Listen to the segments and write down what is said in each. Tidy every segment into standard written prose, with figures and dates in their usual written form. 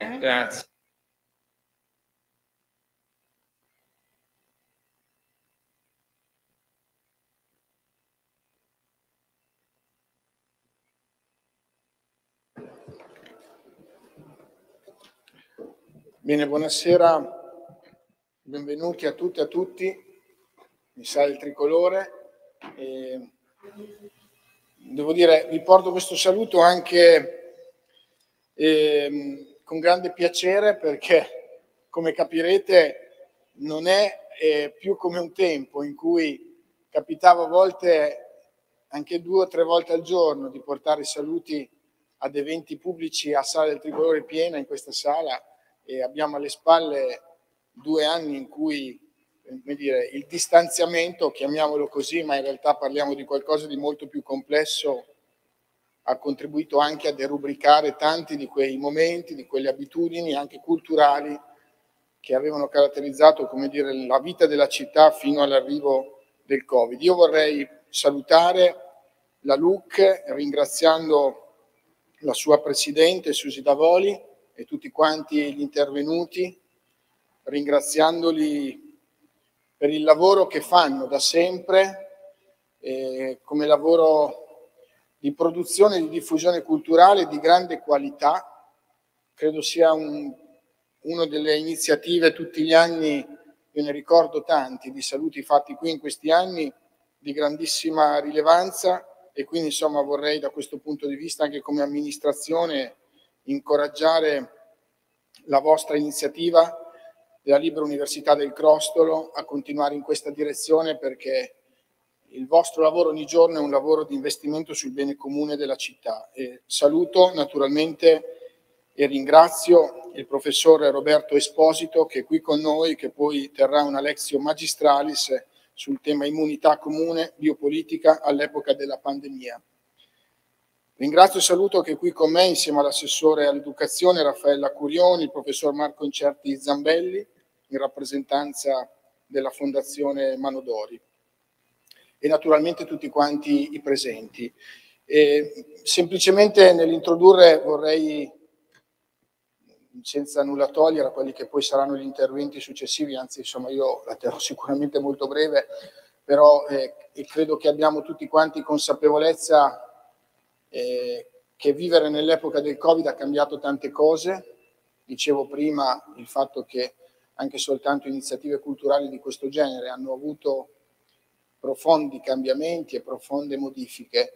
Grazie. Bene, buonasera, benvenuti a tutte e a tutti in Sala del Tricolore. Devo dire, vi porto questo saluto anche con grande piacere perché, come capirete, non è più come un tempo in cui capitava a volte anche 2 o 3 volte al giorno di portare saluti ad eventi pubblici a Sala del Tricolore piena in questa sala, e abbiamo alle spalle 2 anni in cui, come dire, il distanziamento, chiamiamolo così, ma in realtà parliamo di qualcosa di molto più complesso, ha contribuito anche a derubricare tanti di quei momenti, di quelle abitudini anche culturali che avevano caratterizzato, come dire, la vita della città fino all'arrivo del Covid. Io vorrei salutare la LUC ringraziando la sua presidente Susi Davoli e tutti quanti gli intervenuti, ringraziandoli per il lavoro che fanno da sempre come lavoro di produzione e di diffusione culturale di grande qualità. Credo sia una delle iniziative tutti gli anni, io ne ricordo tanti, di saluti fatti qui in questi anni, di grandissima rilevanza, e quindi insomma vorrei da questo punto di vista anche come amministrazione incoraggiare la vostra iniziativa della Libera Università del Crostolo a continuare in questa direzione, perché il vostro lavoro ogni giorno è un lavoro di investimento sul bene comune della città. E saluto naturalmente e ringrazio il professor Roberto Esposito che è qui con noi, che poi terrà una lectio magistralis sul tema immunità comune, biopolitica all'epoca della pandemia. Ringrazio e saluto che è qui con me, insieme all'assessore all'educazione Raffaella Curioni, il professor Marco Incerti Zambelli, in rappresentanza della Fondazione Manodori, e naturalmente tutti quanti i presenti. Semplicemente nell'introdurre vorrei, senza nulla togliere a quelli che poi saranno gli interventi successivi, anzi insomma io la terrò sicuramente molto breve, però credo che abbiamo tutti quanti consapevolezza che vivere nell'epoca del Covid ha cambiato tante cose. Dicevo prima il fatto che anche soltanto iniziative culturali di questo genere hanno avuto profondi cambiamenti e profonde modifiche.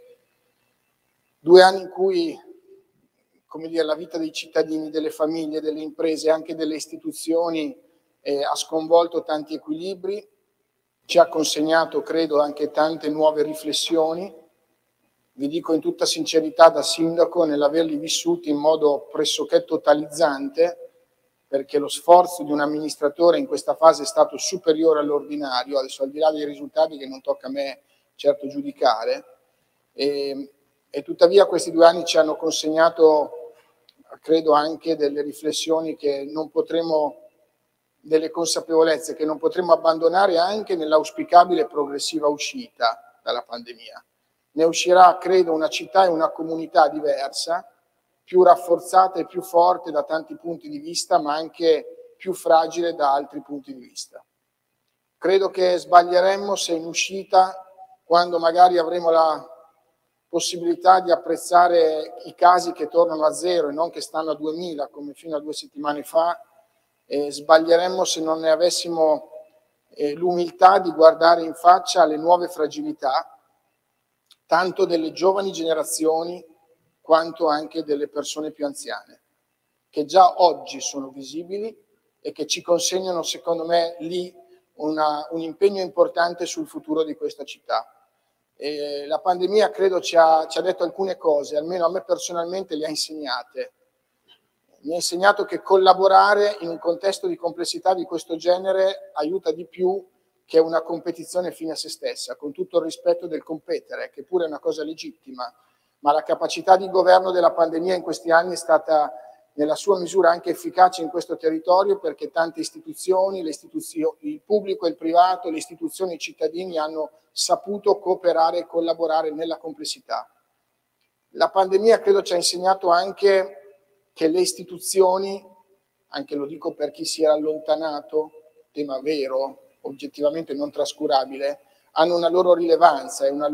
2 anni in cui, come dire, la vita dei cittadini, delle famiglie, delle imprese e anche delle istituzioni ha sconvolto tanti equilibri, ci ha consegnato, credo, anche tante nuove riflessioni. Vi dico in tutta sincerità da sindaco, nell'averli vissuti in modo pressoché totalizzante, perché lo sforzo di un amministratore in questa fase è stato superiore all'ordinario, adesso al di là dei risultati che non tocca a me certo giudicare, e tuttavia questi 2 anni ci hanno consegnato, credo, anche delle riflessioni che non potremo, delle consapevolezze che non potremo abbandonare anche nell'auspicabile progressiva uscita dalla pandemia. Ne uscirà, credo, una città e una comunità diversa, più rafforzata e più forte da tanti punti di vista, ma anche più fragile da altri punti di vista. Credo che sbaglieremmo se in uscita, quando magari avremo la possibilità di apprezzare i casi che tornano a 0 e non che stanno a 2000 come fino a 2 settimane fa, sbaglieremmo se non ne avessimo l'umiltà di guardare in faccia le nuove fragilità, tanto delle giovani generazioni quanto anche delle persone più anziane, che già oggi sono visibili e che ci consegnano, secondo me, lì un impegno importante sul futuro di questa città. La pandemia, credo, ci ha detto alcune cose, almeno a me personalmente le ha insegnate. Mi ha insegnato che collaborare in un contesto di complessità di questo genere aiuta di più che una competizione fine a se stessa, con tutto il rispetto del competere, che pure è una cosa legittima, ma la capacità di governo della pandemia in questi anni è stata nella sua misura anche efficace in questo territorio, perché tante istituzioni, il pubblico e il privato, le istituzioni e i cittadini hanno saputo cooperare e collaborare nella complessità. La pandemia credo ci ha insegnato anche che le istituzioni anche lo dico per chi si era allontanato, tema vero, oggettivamente non trascurabile, hanno una loro rilevanza e un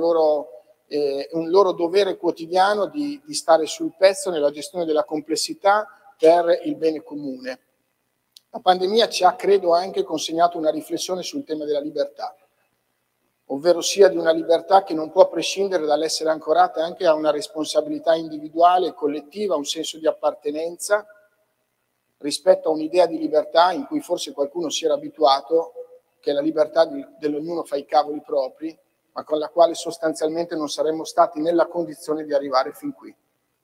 loro dovere quotidiano di stare sul pezzo nella gestione della complessità per il bene comune. La pandemia ci ha, credo, anche consegnato una riflessione sul tema della libertà, ovvero sia di una libertà che non può prescindere dall'essere ancorata anche a una responsabilità individuale e collettiva, un senso di appartenenza rispetto a un'idea di libertà in cui forse qualcuno si era abituato, che è la libertà dell'ognuno fa i cavoli propri, ma con la quale sostanzialmente non saremmo stati nella condizione di arrivare fin qui.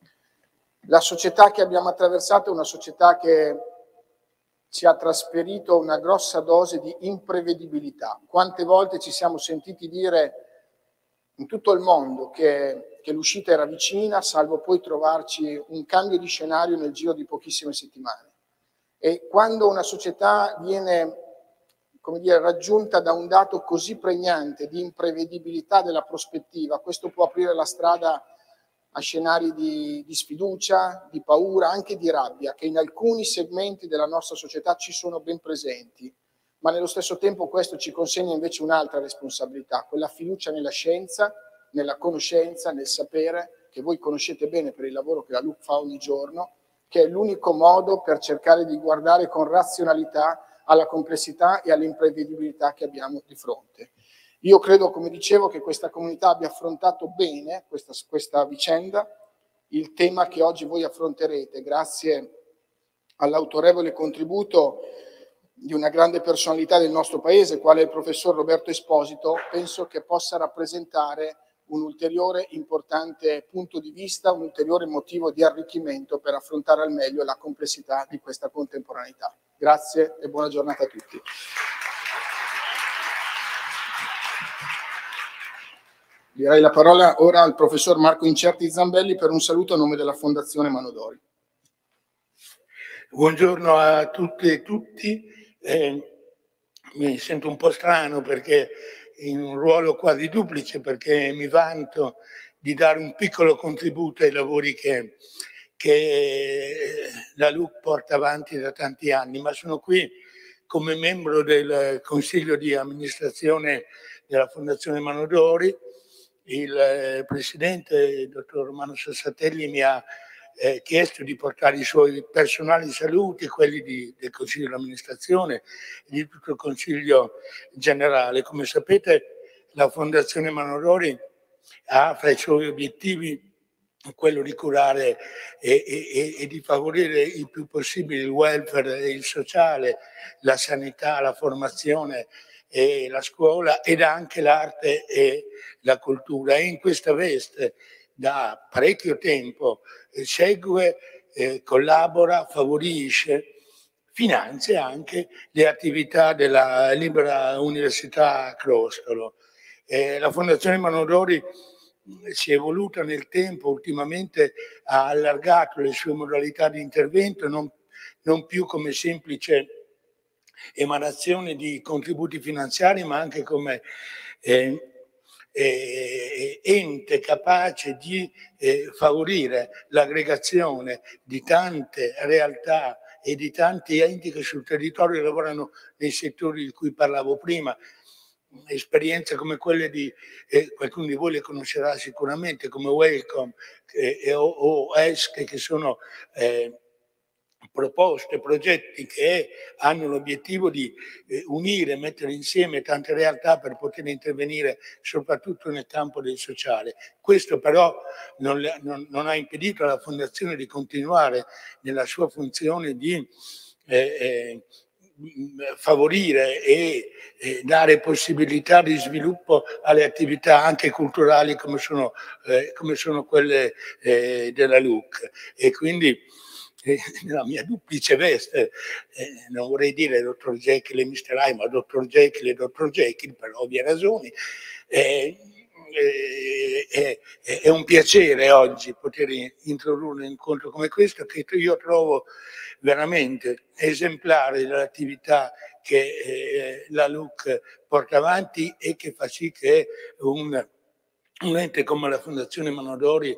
La società che abbiamo attraversato è una società che ci ha trasferito una grossa dose di imprevedibilità. Quante volte ci siamo sentiti dire in tutto il mondo che l'uscita era vicina, salvo poi trovarci un cambio di scenario nel giro di pochissime settimane. E quando una società viene, come dire, raggiunta da un dato così pregnante di imprevedibilità della prospettiva, questo può aprire la strada a scenari di sfiducia, di paura, anche di rabbia, che in alcuni segmenti della nostra società ci sono ben presenti, ma nello stesso tempo questo ci consegna invece un'altra responsabilità, quella fiducia nella scienza, nella conoscenza, nel sapere, che voi conoscete bene per il lavoro che la LUC fa ogni giorno, che è l'unico modo per cercare di guardare con razionalità alla complessità e all'imprevedibilità che abbiamo di fronte. Io credo, come dicevo, che questa comunità abbia affrontato bene questa vicenda, il tema che oggi voi affronterete, grazie all'autorevole contributo di una grande personalità del nostro paese, quale è il professor Roberto Esposito, penso che possa rappresentare un ulteriore importante punto di vista, un ulteriore motivo di arricchimento per affrontare al meglio la complessità di questa contemporaneità. Grazie e buona giornata a tutti. Direi la parola ora al professor Marco Incerti Zambelli per un saluto a nome della Fondazione Manodori. Buongiorno a tutte e tutti. Mi sento un po' strano perché in un ruolo quasi duplice, perché mi vanto di dare un piccolo contributo ai lavori che la LUC porta avanti da tanti anni, ma sono qui come membro del Consiglio di amministrazione della Fondazione Manodori. Il Presidente, il dottor Romano Sassatelli, mi ha chiesto di portare i suoi personali saluti, quelli del Consiglio di amministrazione e di tutto il Consiglio generale. Come sapete, la Fondazione Manodori ha fra i suoi obiettivi quello di curare e di favorire il più possibile il welfare e il sociale, la sanità, la formazione e la scuola, ed anche l'arte e la cultura. E in questa veste da parecchio tempo segue, collabora, favorisce, finanzia anche le attività della Libera Università Crostolo. La Fondazione Manodori si è evoluta nel tempo, ultimamente ha allargato le sue modalità di intervento, non più come semplice emanazione di contributi finanziari, ma anche come ente capace di favorire l'aggregazione di tante realtà e di tanti enti che sul territorio lavorano nei settori di cui parlavo prima. Esperienze come quelle di qualcuno di voi le conoscerà sicuramente, come Welcome o ESC, che sono proposte, progetti che hanno l'obiettivo di unire, mettere insieme tante realtà per poter intervenire soprattutto nel campo del sociale. Questo però non ha impedito alla Fondazione di continuare nella sua funzione di favorire e dare possibilità di sviluppo alle attività anche culturali come sono quelle della LUC. E quindi nella mia duplice veste, non vorrei dire dottor Jekyll e Mr. Hyde, ma dottor Jekyll e dottor Jekyll, per ovvie ragioni, è un piacere oggi poter introdurre un incontro come questo, che io trovo veramente esemplare dell'attività che la LUC porta avanti e che fa sì che un un ente come la Fondazione Manodori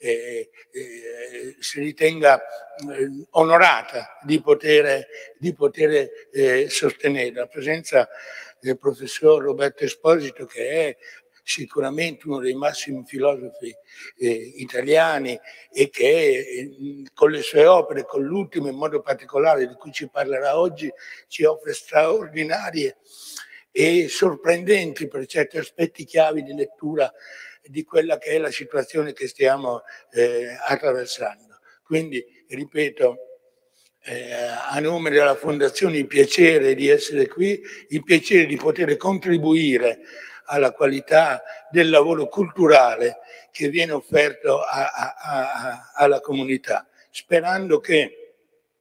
si ritenga onorata di poter sostenere la presenza del professor Roberto Esposito, che è sicuramente uno dei massimi filosofi italiani e che con le sue opere, con l'ultimo in modo particolare di cui ci parlerà oggi, ci offre straordinarie e sorprendenti per certi aspetti chiavi di lettura di quella che è la situazione che stiamo attraversando. Quindi, ripeto, a nome della Fondazione il piacere di essere qui, il piacere di poter contribuire alla qualità del lavoro culturale che viene offerto alla comunità, sperando che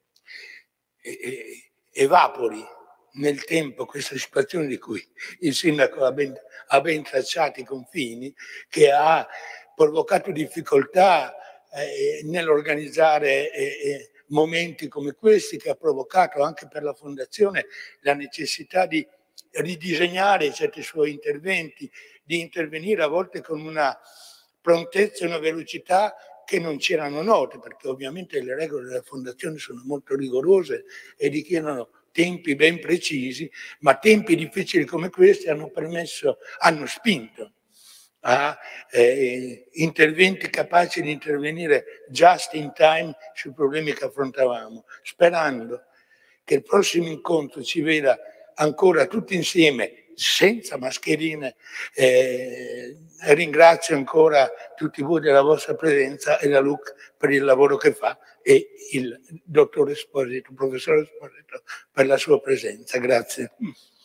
evapori nel tempo questa situazione di cui il sindaco ha ben tracciato i confini, che ha provocato difficoltà nell'organizzare momenti come questi, che ha provocato anche per la Fondazione la necessità di ridisegnare certi suoi interventi, di intervenire a volte con una prontezza e una velocità che non c'erano note, perché ovviamente le regole della Fondazione sono molto rigorose e richiedono tempi ben precisi, ma tempi difficili come questi hanno spinto a interventi capaci di intervenire just in time sui problemi che affrontavamo, sperando che il prossimo incontro ci veda ancora tutti insieme, senza mascherine. Ringrazio ancora tutti voi della vostra presenza e la LUC per il lavoro che fa e il dottor Esposito, il professor Esposito, per la sua presenza. Grazie.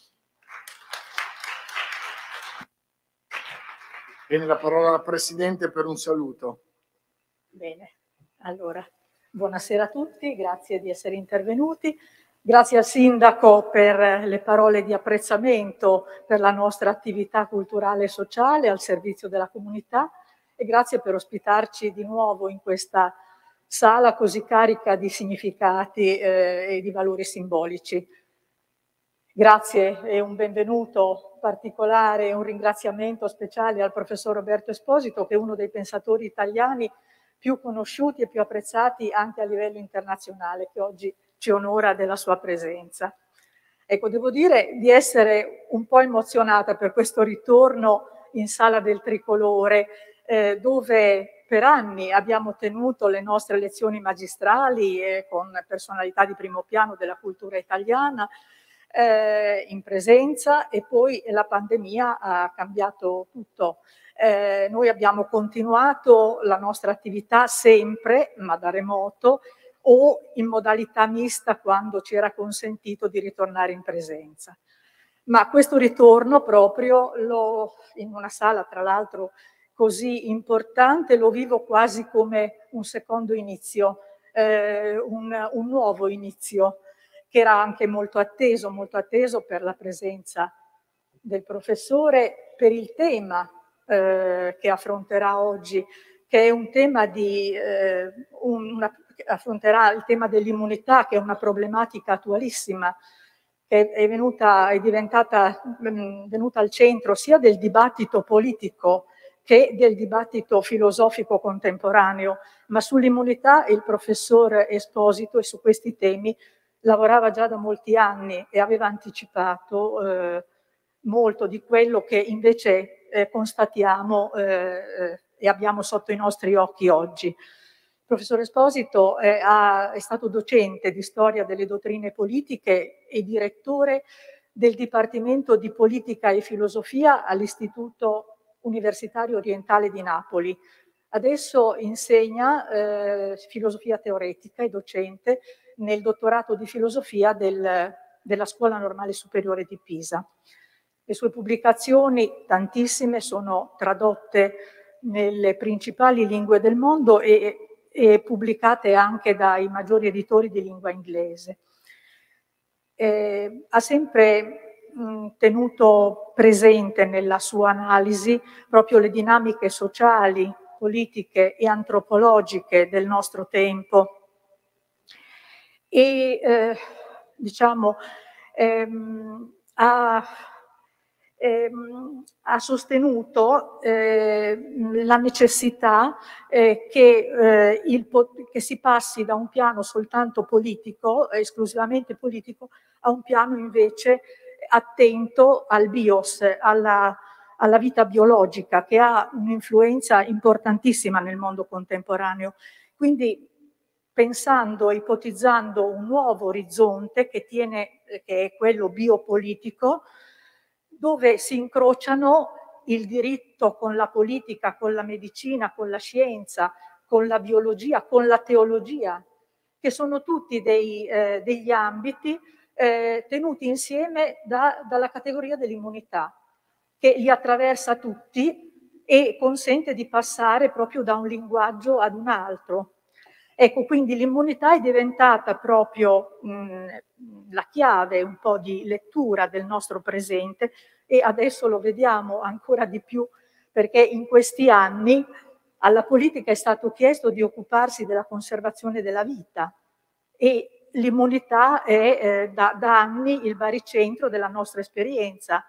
Bene, la parola al Presidente per un saluto. Bene, allora, buonasera a tutti, grazie di essere intervenuti. Grazie al Sindaco per le parole di apprezzamento per la nostra attività culturale e sociale al servizio della comunità e grazie per ospitarci di nuovo in questa sala così carica di significati e di valori simbolici. Grazie e un benvenuto particolare e un ringraziamento speciale al professor Roberto Esposito, che è uno dei pensatori italiani più conosciuti e più apprezzati anche a livello internazionale, che oggi ci onora della sua presenza. Ecco, devo dire di essere un po' emozionata per questo ritorno in Sala del Tricolore, dove per anni abbiamo tenuto le nostre lezioni magistrali con personalità di primo piano della cultura italiana, in presenza, e poi la pandemia ha cambiato tutto. Noi abbiamo continuato la nostra attività sempre, ma da remoto, o in modalità mista quando ci era consentito di ritornare in presenza. Ma questo ritorno proprio in una sala, tra l'altro, così importante, lo vivo quasi come un secondo inizio, un nuovo inizio, che era anche molto atteso per la presenza del professore, per il tema che affronterà oggi, che è un tema affronterà il tema dell'immunità, che è una problematica attualissima, che è venuta al centro sia del dibattito politico che del dibattito filosofico contemporaneo, ma sull'immunità il professor Esposito e su questi temi lavorava già da molti anni e aveva anticipato molto di quello che invece constatiamo e abbiamo sotto i nostri occhi oggi. Il professor Esposito è stato docente di storia delle dottrine politiche e direttore del Dipartimento di Politica e Filosofia all'Istituto Universitario Orientale di Napoli. Adesso insegna filosofia teoretica e docente nel dottorato di filosofia della Scuola Normale Superiore di Pisa. Le sue pubblicazioni, tantissime, sono tradotte nelle principali lingue del mondo e pubblicate anche dai maggiori editori di lingua inglese. Ha sempre tenuto presente nella sua analisi proprio le dinamiche sociali, politiche e antropologiche del nostro tempo e ha ha sostenuto la necessità che si passi da un piano soltanto politico, esclusivamente politico, a un piano invece attento al bios, alla vita biologica, che ha un'influenza importantissima nel mondo contemporaneo. Quindi pensando, ipotizzando un nuovo orizzonte che è quello biopolitico, dove si incrociano il diritto con la politica, con la medicina, con la scienza, con la biologia, con la teologia, che sono tutti degli ambiti tenuti insieme dalla categoria dell'immunità, che li attraversa tutti e consente di passare proprio da un linguaggio ad un altro. Ecco, quindi l'immunità è diventata proprio la chiave un po' di lettura del nostro presente, e adesso lo vediamo ancora di più perché in questi anni alla politica è stato chiesto di occuparsi della conservazione della vita e l'immunità è da anni il baricentro della nostra esperienza.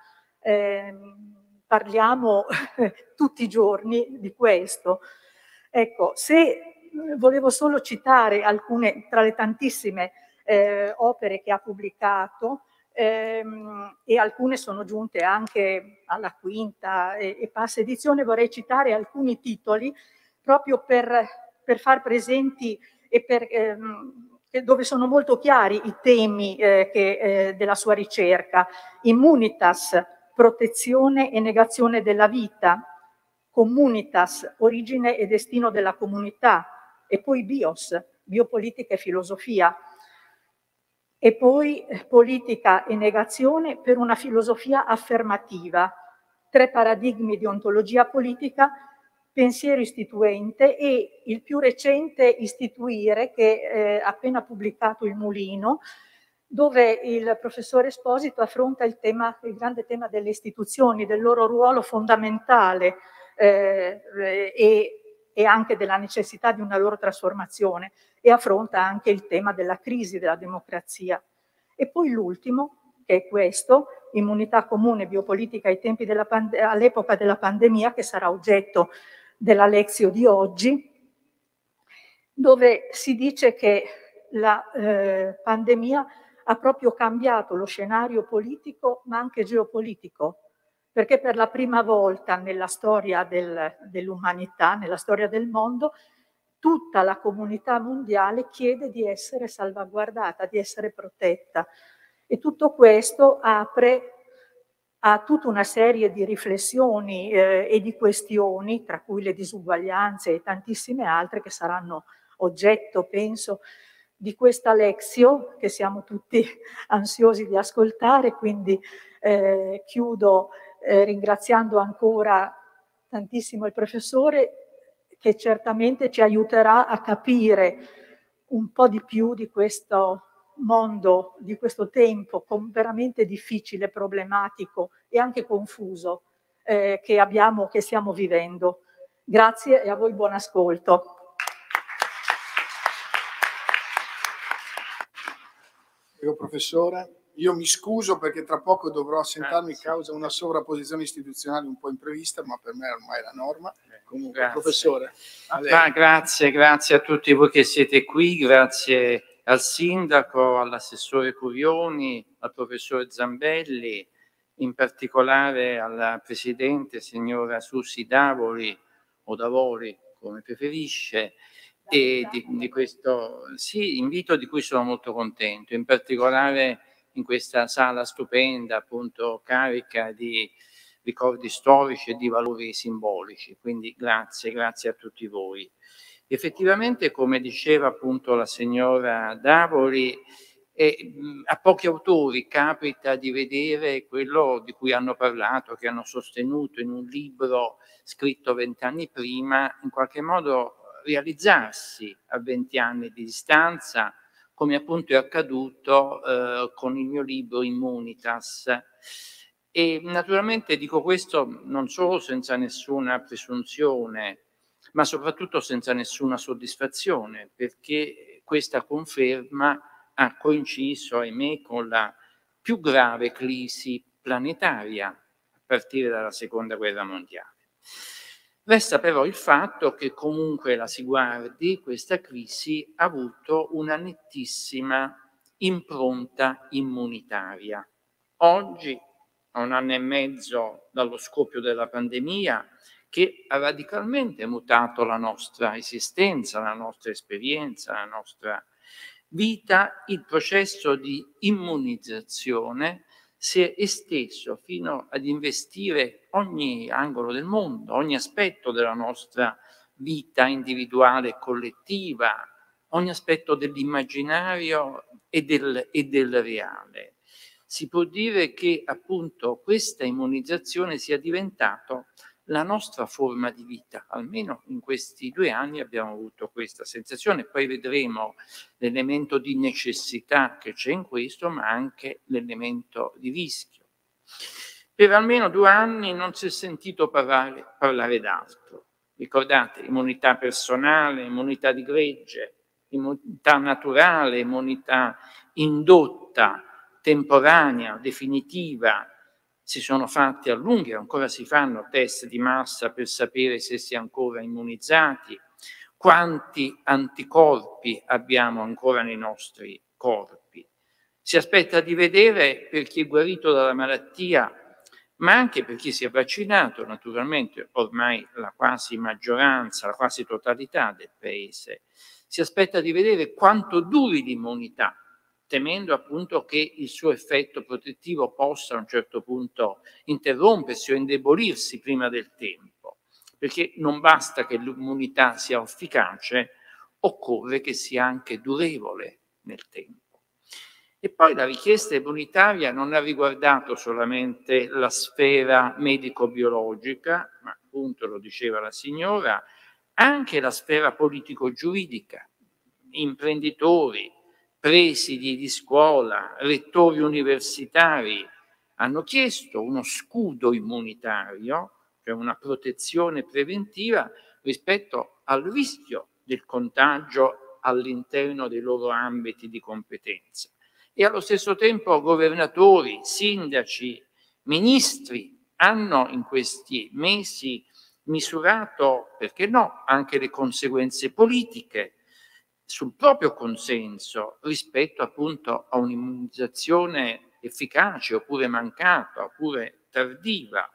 Parliamo tutti i giorni di questo. Ecco, volevo solo citare alcune tra le tantissime opere che ha pubblicato, e alcune sono giunte anche alla quinta e passa edizione. Vorrei citare alcuni titoli proprio per far presenti e dove sono molto chiari i temi della sua ricerca. Immunitas, protezione e negazione della vita; Communitas, origine e destino della comunità; e poi Bios, biopolitica e filosofia; e poi politica e negazione per una filosofia affermativa; 3 paradigmi di ontologia politica; pensiero istituente e il più recente Istituire, che ha appena pubblicato Il Mulino, dove il professore Esposito affronta il grande tema delle istituzioni, del loro ruolo fondamentale e anche della necessità di una loro trasformazione, e affronta anche il tema della crisi della democrazia. E poi l'ultimo, che è questo, Immunità comune, biopolitica ai tempi all'epoca della pandemia, che sarà oggetto della lezione di oggi, dove si dice che la pandemia ha proprio cambiato lo scenario politico, ma anche geopolitico, perché per la prima volta nella storia dell'umanità, nella storia del mondo, tutta la comunità mondiale chiede di essere salvaguardata, di essere protetta. E tutto questo apre a tutta una serie di riflessioni e di questioni, tra cui le disuguaglianze e tantissime altre, che saranno oggetto, penso, di questa lezione che siamo tutti ansiosi di ascoltare. Quindi chiudo ringraziando ancora tantissimo il professore, che certamente ci aiuterà a capire un po' di più di questo mondo, di questo tempo veramente difficile, problematico e anche confuso che stiamo vivendo. Grazie e a voi buon ascolto. Prego, professore. Io mi scuso perché tra poco dovrò assentarmi causa una sovrapposizione istituzionale un po' imprevista, ma per me ormai è la norma. Comunque, grazie. Professore. Grazie a tutti voi che siete qui, grazie al sindaco, all'assessore Curioni, al professore Zambelli, in particolare alla presidente signora Susi Davoli, o Davoli come preferisce, e di questo invito di cui sono molto contento, in particolare in questa sala stupenda, appunto carica di ricordi storici e di valori simbolici. Quindi grazie a tutti voi. Effettivamente, come diceva appunto la signora Davoli, a pochi autori capita di vedere quello di cui hanno parlato, che hanno sostenuto in un libro scritto 20 anni prima, in qualche modo realizzarsi a 20 anni di distanza, come appunto è accaduto con il mio libro Immunitas. E naturalmente dico questo non solo senza nessuna presunzione, ma soprattutto senza nessuna soddisfazione, perché questa conferma ha coinciso, ahimè, con la più grave crisi planetaria partire dalla Seconda Guerra Mondiale. Resta però il fatto che comunque la si guardi, questa crisi ha avuto una nettissima impronta immunitaria. Oggi, a 1 anno e mezzo dallo scoppio della pandemia, che ha radicalmente mutato la nostra esistenza, la nostra esperienza, la nostra vita, il processo di immunizzazione si è esteso fino ad investire ogni angolo del mondo, ogni aspetto della nostra vita individuale e collettiva, ogni aspetto dell'immaginario e del reale. Si può dire che appunto questa immunizzazione sia diventato la nostra forma di vita, almeno in questi 2 anni abbiamo avuto questa sensazione, poi vedremo l'elemento di necessità che c'è in questo, ma anche l'elemento di rischio. Per almeno 2 anni non si è sentito parlare d'altro. Ricordate, immunità personale, immunità di gregge, immunità naturale, immunità indotta, temporanea, definitiva. Si sono fatti a lungo e ancora si fanno test di massa per sapere se si è ancora immunizzati, quanti anticorpi abbiamo ancora nei nostri corpi. Si aspetta di vedere per chi è guarito dalla malattia, ma anche per chi si è vaccinato, naturalmente ormai la quasi maggioranza, la quasi totalità del Paese. Si aspetta di vedere quanto duri l'immunità, temendo appunto che il suo effetto protettivo possa a un certo punto interrompersi o indebolirsi prima del tempo, perché non basta che l'immunità sia efficace, occorre che sia anche durevole nel tempo. E poi la richiesta immunitaria non ha riguardato solamente la sfera medico-biologica, ma appunto lo diceva la signora, anche la sfera politico-giuridica, imprenditori, presidi di scuola, rettori universitari hanno chiesto uno scudo immunitario, cioè una protezione preventiva rispetto al rischio del contagio all'interno dei loro ambiti di competenza. E allo stesso tempo governatori, sindaci, ministri hanno in questi mesi misurato, perché no, anche le conseguenze politiche sul proprio consenso rispetto appunto a un'immunizzazione efficace oppure mancata oppure tardiva.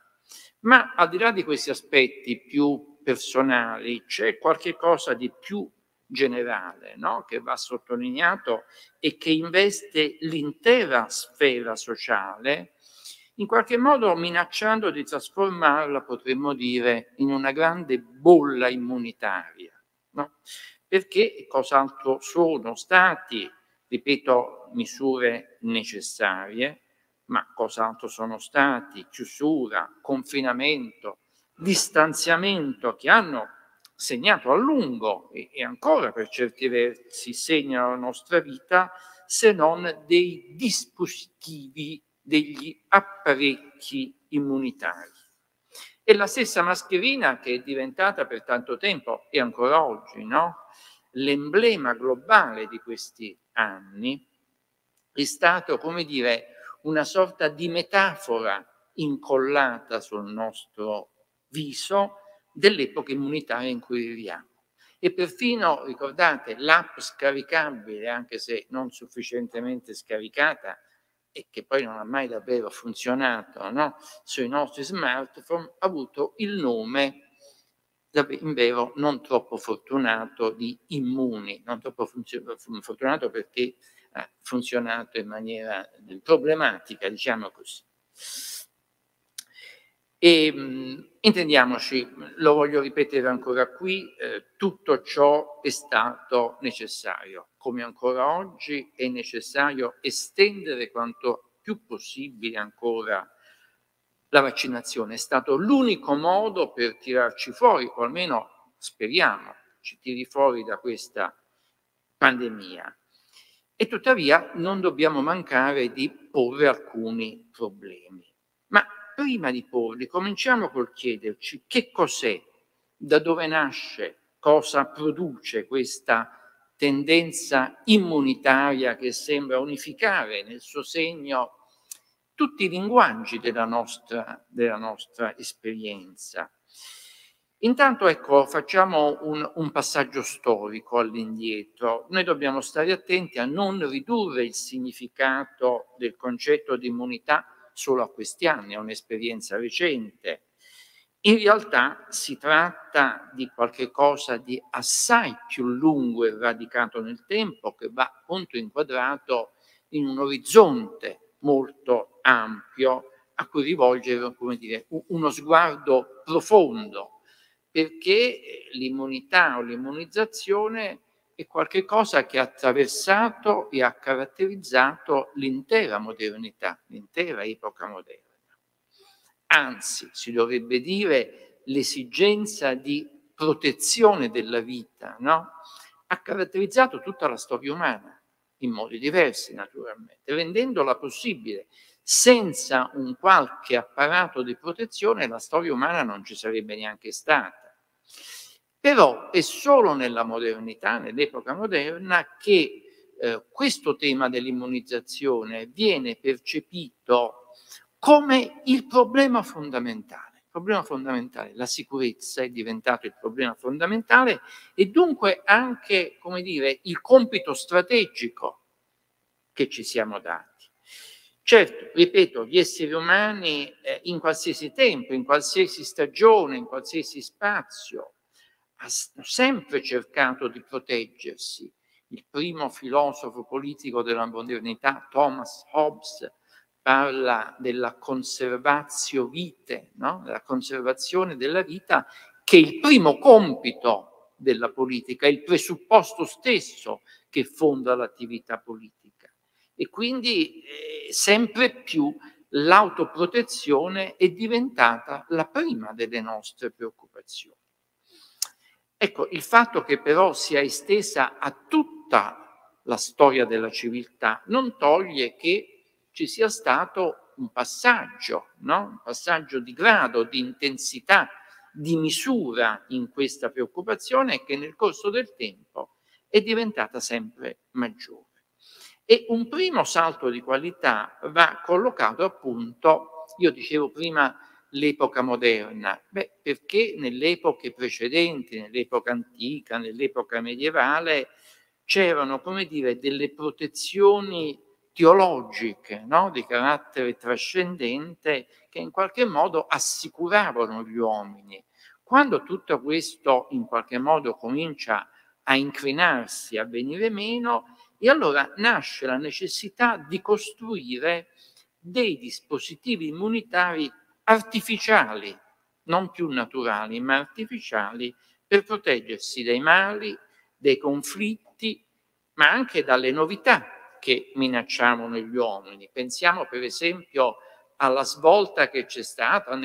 Ma al di là di questi aspetti più personali c'è qualche cosa di più generale, no? Che va sottolineato e che investe l'intera sfera sociale, in qualche modo minacciando di trasformarla, potremmo dire, in una grande bolla immunitaria, no? Perché cos'altro sono stati, ripeto, misure necessarie, ma cos'altro sono stati chiusura, confinamento, distanziamento che hanno segnato a lungo e ancora per certi versi segnano la nostra vita, se non dei dispositivi, degli apparecchi immunitari. E la stessa mascherina che è diventata per tanto tempo e ancora oggi, no? L'emblema globale di questi anni è stato, come dire, una sorta di metafora incollata sul nostro viso dell'epoca immunitaria in cui viviamo. E perfino, ricordate, l'app scaricabile, anche se non sufficientemente scaricata, e che poi non ha mai davvero funzionato, no? Sui nostri smartphone, ha avuto il nome, in vero, non troppo fortunato, di Immuni, non troppo fortunato perché ha funzionato in maniera problematica, diciamo così. E intendiamoci, lo voglio ripetere ancora qui, tutto ciò è stato necessario, come ancora oggi è necessario estendere quanto più possibile ancora la vaccinazione. È stato l'unico modo per tirarci fuori, o almeno speriamo ci tiri fuori da questa pandemia. E tuttavia non dobbiamo mancare di porre alcuni problemi. Ma prima di porli, cominciamo col chiederci che cos'è, da dove nasce, cosa produce questa tendenza immunitaria che sembra unificare nel suo segno tutti i linguaggi della nostra esperienza. Intanto, ecco, facciamo un passaggio storico all'indietro. Noi dobbiamo stare attenti a non ridurre il significato del concetto di immunità solo a questi anni, a un'esperienza recente. In realtà si tratta di qualche cosa di assai più lungo e radicato nel tempo, che va appunto inquadrato in un orizzonte molto ampio a cui rivolgere, come dire, uno sguardo profondo, perché l'immunità o l'immunizzazione è qualcosa che ha attraversato e ha caratterizzato l'intera modernità, l'intera epoca moderna. Anzi, si dovrebbe dire l'esigenza di protezione della vita, no? Ha caratterizzato tutta la storia umana, in modi diversi naturalmente, rendendola possibile. Senza un qualche apparato di protezione la storia umana non ci sarebbe neanche stata. Però è solo nella modernità, nell'epoca moderna, che questo tema dell'immunizzazione viene percepito come il problema fondamentale. Il problema fondamentale, la sicurezza è diventato il problema fondamentale e dunque anche, come dire, il compito strategico che ci siamo dati. Certo, ripeto, gli esseri umani in qualsiasi tempo, in qualsiasi stagione, in qualsiasi spazio, hanno sempre cercato di proteggersi. Il primo filosofo politico della modernità, Thomas Hobbes, parla della conservatio vitae, no? Della conservazione della vita, che è il primo compito della politica, è il presupposto stesso che fonda l'attività politica. E quindi sempre più l'autoprotezione è diventata la prima delle nostre preoccupazioni. Ecco, il fatto che però sia estesa a tutta la storia della civiltà non toglie che ci sia stato un passaggio, no? Un passaggio di grado, di intensità, di misura in questa preoccupazione che nel corso del tempo è diventata sempre maggiore. E un primo salto di qualità va collocato appunto, io dicevo prima, l'epoca moderna, perché nelle epoche precedenti, nell'epoca antica, nell'epoca medievale, c'erano, come dire, delle protezioni teologiche, no? Di carattere trascendente che in qualche modo assicuravano gli uomini. Quando tutto questo in qualche modo comincia a incrinarsi, a venire meno, e allora nasce la necessità di costruire dei dispositivi immunitari artificiali, non più naturali, ma artificiali, per proteggersi dai mali, dai conflitti, ma anche dalle novità che minacciavano gli uomini. Pensiamo per esempio alla svolta che c'è stata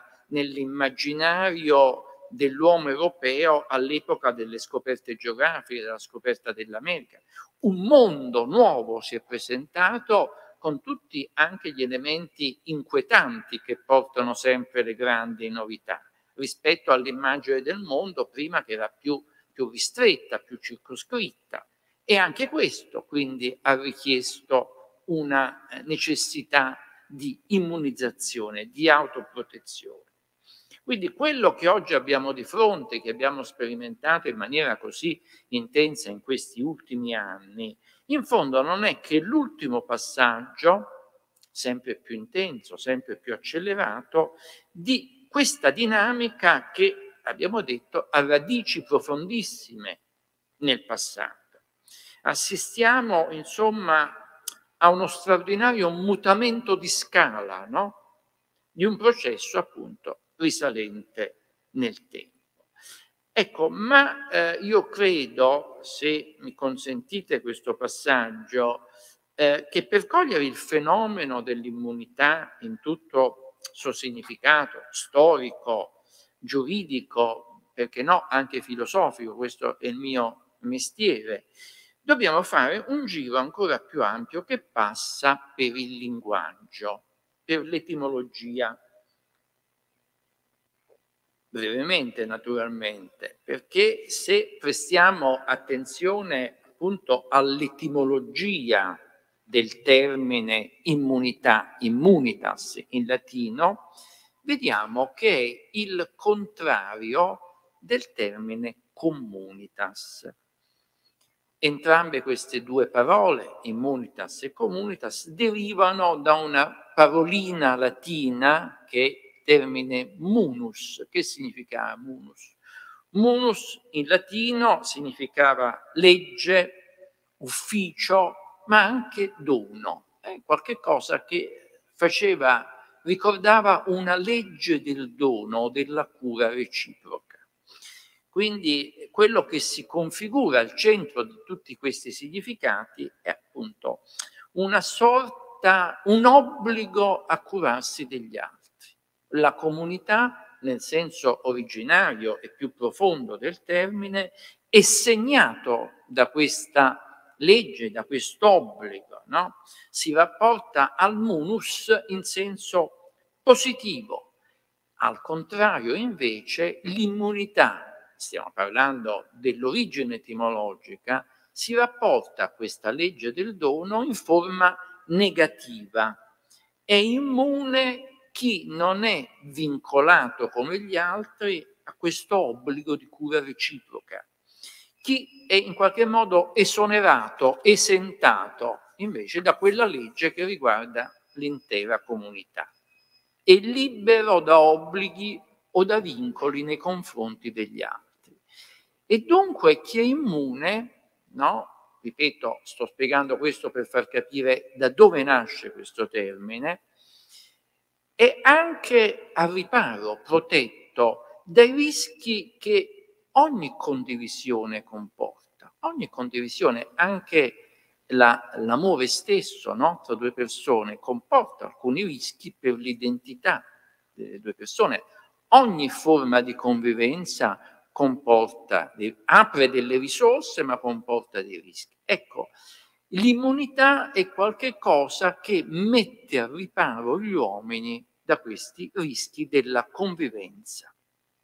nell'immaginario dell'uomo europeo all'epoca delle scoperte geografiche, della scoperta dell'America. Un mondo nuovo si è presentato con tutti anche gli elementi inquietanti che portano sempre le grandi novità, rispetto all'immagine del mondo prima che era più ristretta, più circoscritta. E anche questo quindi ha richiesto una necessità di immunizzazione, di autoprotezione. Quindi quello che oggi abbiamo di fronte, che abbiamo sperimentato in maniera così intensa in questi ultimi anni, in fondo non è che l'ultimo passaggio, sempre più intenso, sempre più accelerato, di questa dinamica che, abbiamo detto, ha radici profondissime nel passato. Assistiamo, insomma, a uno straordinario mutamento di scala, no? Di un processo appunto risalente nel tempo. Ecco, ma io credo, se mi consentite questo passaggio, che per cogliere il fenomeno dell'immunità in tutto il suo significato storico, giuridico, perché no, anche filosofico, questo è il mio mestiere, dobbiamo fare un giro ancora più ampio che passa per il linguaggio, per l'etimologia. Brevemente, naturalmente, perché se prestiamo attenzione appunto all'etimologia del termine immunità, immunitas in latino, vediamo che è il contrario del termine communitas. Entrambe queste due parole, immunitas e communitas, derivano da una parolina latina che è termine munus. Che significa munus? Munus in latino significava legge, ufficio, ma anche dono, qualche cosa che ricordava una legge del dono, della cura reciproca. Quindi quello che si configura al centro di tutti questi significati è appunto una sorta, un obbligo a curarsi degli altri. La comunità, nel senso originario e più profondo del termine, è segnato da questa legge, da quest'obbligo, no? Si rapporta al munus in senso positivo. Al contrario, invece, l'immunità, stiamo parlando dell'origine etimologica, si rapporta a questa legge del dono in forma negativa. È immune chi non è vincolato come gli altri a questo obbligo di cura reciproca, chi è in qualche modo esonerato, esentato invece da quella legge che riguarda l'intera comunità. È libero da obblighi o da vincoli nei confronti degli altri. E dunque chi è immune, no? Ripeto, sto spiegando questo per far capire da dove nasce questo termine, è anche al riparo, protetto dai rischi che ogni condivisione comporta. Ogni condivisione, anche l'amore stesso, no? Tra due persone, comporta alcuni rischi per l'identità delle due persone. Ogni forma di convivenza apre delle risorse ma comporta dei rischi. Ecco, l'immunità è qualche cosa che mette al riparo gli uomini da questi rischi della convivenza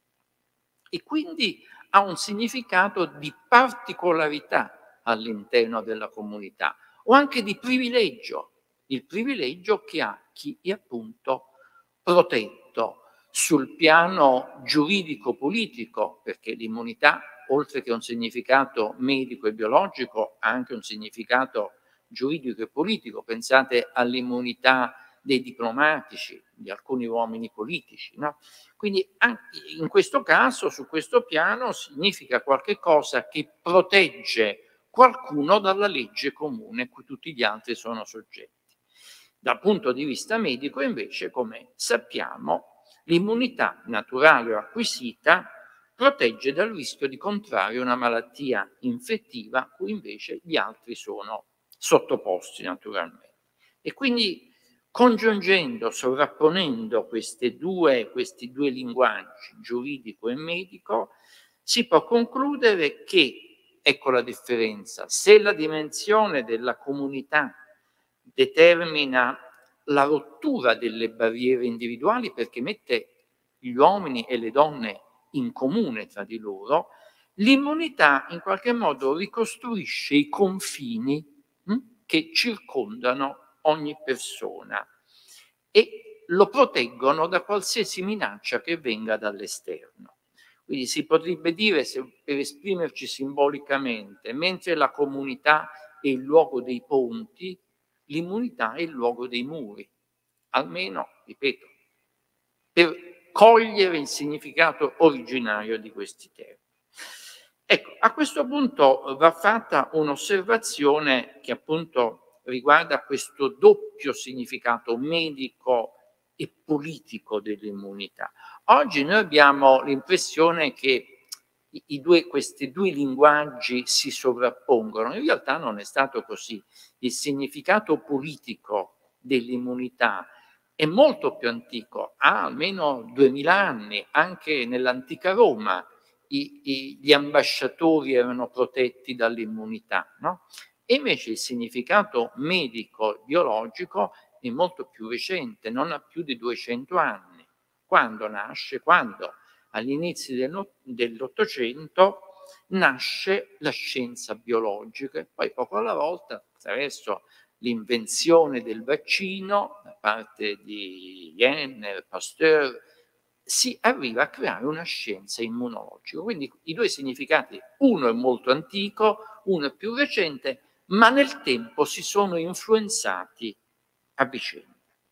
e quindi ha un significato di particolarità all'interno della comunità o anche di privilegio, il privilegio che ha chi è appunto protetto sul piano giuridico-politico, perché l'immunità, oltre che un significato medico e biologico, ha anche un significato giuridico e politico. Pensate all'immunità dei diplomatici, di alcuni uomini politici, no? Quindi anche in questo caso, su questo piano, significa qualche cosa che protegge qualcuno dalla legge comune a cui tutti gli altri sono soggetti. Dal punto di vista medico, invece, come sappiamo, l'immunità naturale o acquisita protegge dal rischio di contrarre una malattia infettiva a cui invece gli altri sono sottoposti naturalmente. E quindi congiungendo, sovrapponendo questi due linguaggi, giuridico e medico, si può concludere che, ecco la differenza, se la dimensione della comunità determina la rottura delle barriere individuali perché mette gli uomini e le donne in comune tra di loro, l'immunità in qualche modo ricostruisce i confini che circondano ogni persona e lo proteggono da qualsiasi minaccia che venga dall'esterno. Quindi si potrebbe dire, per esprimerci simbolicamente, mentre la comunità è il luogo dei ponti, l'immunità è il luogo dei muri, almeno, ripeto, per cogliere il significato originario di questi termini. Ecco, a questo punto va fatta un'osservazione che appunto riguarda questo doppio significato medico e politico dell'immunità. Oggi noi abbiamo l'impressione che questi due linguaggi si sovrappongono, in realtà non è stato così. Il significato politico dell'immunità è molto più antico, ha almeno 2000 anni, anche nell'antica Roma gli ambasciatori erano protetti dall'immunità, no? E invece il significato medico-biologico è molto più recente, non ha più di 200 anni. Quando nasce? Quando agli inizi dell'Ottocento nasce la scienza biologica e poi poco alla volta, attraverso l'invenzione del vaccino da parte di Jenner, Pasteur, si arriva a creare una scienza immunologica. Quindi i due significati, uno è molto antico, uno è più recente, ma nel tempo si sono influenzati a vicenda.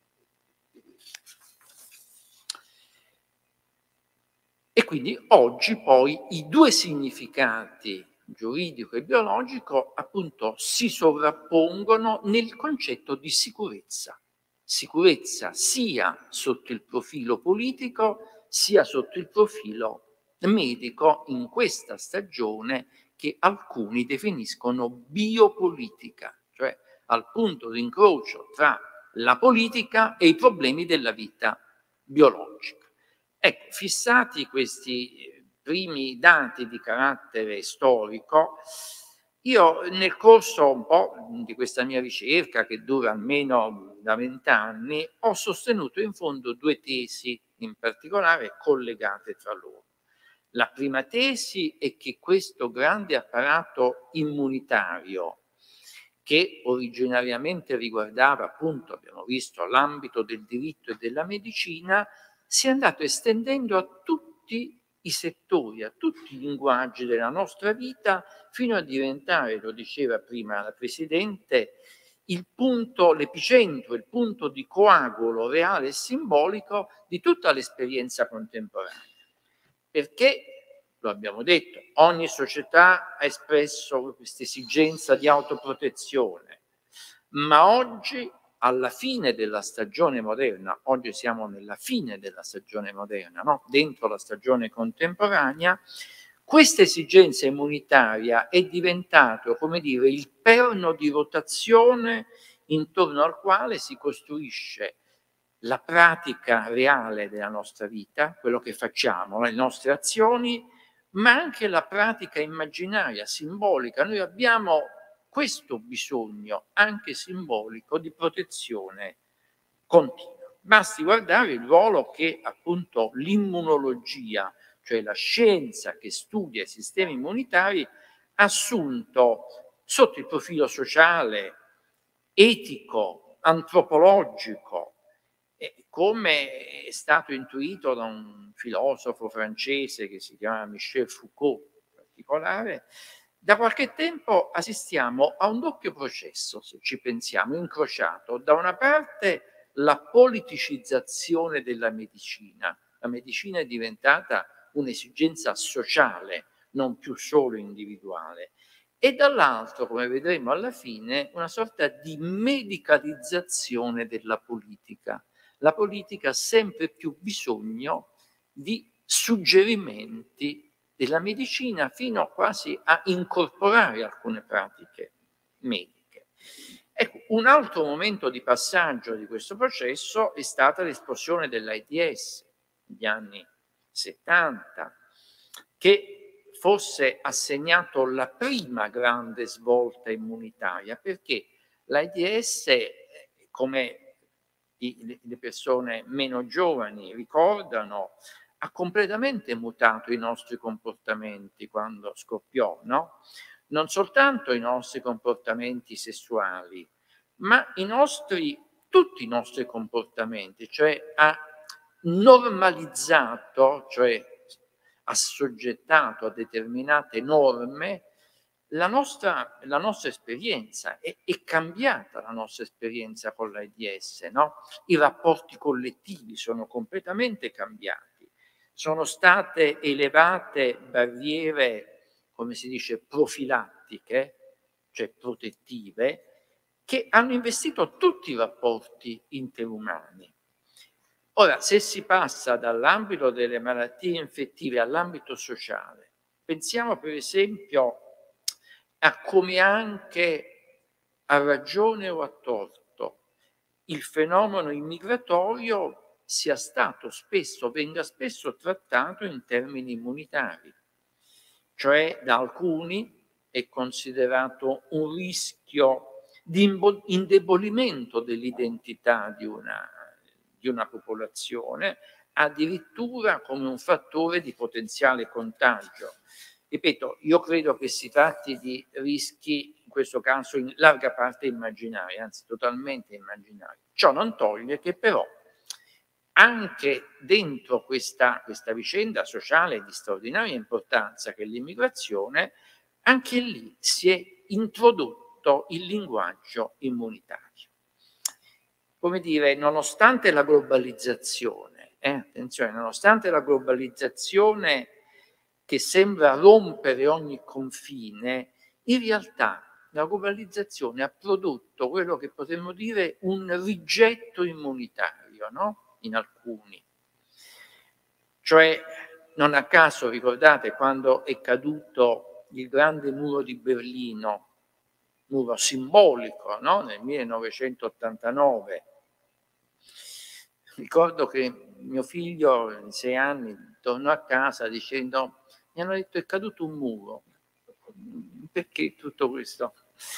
E quindi oggi poi i due significati, giuridico e biologico, appunto si sovrappongono nel concetto di sicurezza. Sicurezza sia sotto il profilo politico, sia sotto il profilo medico in questa stagione che alcuni definiscono biopolitica, cioè al punto di incrocio tra la politica e i problemi della vita biologica. Ecco, fissati questi primi dati di carattere storico, io nel corso un po' di questa mia ricerca, che dura almeno da 20 anni, ho sostenuto in fondo due tesi in particolare collegate tra loro. La prima tesi è che questo grande apparato immunitario, che originariamente riguardava, appunto, abbiamo visto, l'ambito del diritto e della medicina, si è andato estendendo a tutti i settori, a tutti i linguaggi della nostra vita, fino a diventare, lo diceva prima la Presidente, il punto, l'epicentro, il punto di coagulo reale e simbolico di tutta l'esperienza contemporanea. Perché, lo abbiamo detto, ogni società ha espresso questa esigenza di autoprotezione, ma oggi, alla fine della stagione moderna, oggi siamo nella fine della stagione moderna, no? Dentro la stagione contemporanea, questa esigenza immunitaria è diventato, come dire, il perno di rotazione intorno al quale si costruisce la pratica reale della nostra vita, quello che facciamo, le nostre azioni, ma anche la pratica immaginaria, simbolica. Noi abbiamo questo bisogno, anche simbolico, di protezione continua. Basti guardare il ruolo che appunto l'immunologia, cioè la scienza che studia i sistemi immunitari, ha assunto sotto il profilo sociale, etico, antropologico, come è stato intuito da un filosofo francese che si chiama Michel Foucault in particolare. Da qualche tempo assistiamo a un doppio processo, se ci pensiamo, incrociato. Da una parte la politicizzazione della medicina. La medicina è diventata un'esigenza sociale, non più solo individuale. E dall'altro, come vedremo alla fine, una sorta di medicalizzazione della politica. La politica ha sempre più bisogno di suggerimenti della medicina, fino quasi a incorporare alcune pratiche mediche. Ecco, un altro momento di passaggio di questo processo è stata l'esplosione dell'AIDS negli anni 70, che fosse assegnato la prima grande svolta immunitaria, perché l'AIDS, come le persone meno giovani ricordano, ha completamente mutato i nostri comportamenti quando scoppiò, no? Non soltanto i nostri comportamenti sessuali, ma tutti i nostri comportamenti, cioè ha normalizzato, cioè assoggettato a determinate norme la nostra esperienza. È cambiata la nostra esperienza con l'AIDS, no? I rapporti collettivi sono completamente cambiati. Sono state elevate barriere, come si dice, profilattiche, cioè protettive, che hanno investito tutti i rapporti interumani. Ora, se si passa dall'ambito delle malattie infettive all'ambito sociale, pensiamo per esempio a come anche, a ragione o a torto, il fenomeno immigratorio venga spesso trattato in termini immunitari, cioè da alcuni è considerato un rischio di indebolimento dell'identità di una popolazione, addirittura come un fattore di potenziale contagio. Ripeto, io credo che si tratti di rischi, in questo caso in larga parte immaginari, anzi totalmente immaginari. Ciò non toglie che però anche dentro questa vicenda sociale di straordinaria importanza che è l'immigrazione, anche lì si è introdotto il linguaggio immunitario. Come dire, nonostante la globalizzazione, attenzione, nonostante la globalizzazione che sembra rompere ogni confine, in realtà la globalizzazione ha prodotto quello che potremmo dire un rigetto immunitario, no? In alcuni. Cioè, non a caso, ricordate, quando è caduto il grande muro di Berlino, muro simbolico, no? Nel 1989, ricordo che mio figlio, in 6 anni, tornò a casa dicendo: mi hanno detto è caduto un muro. Perché tutto questo?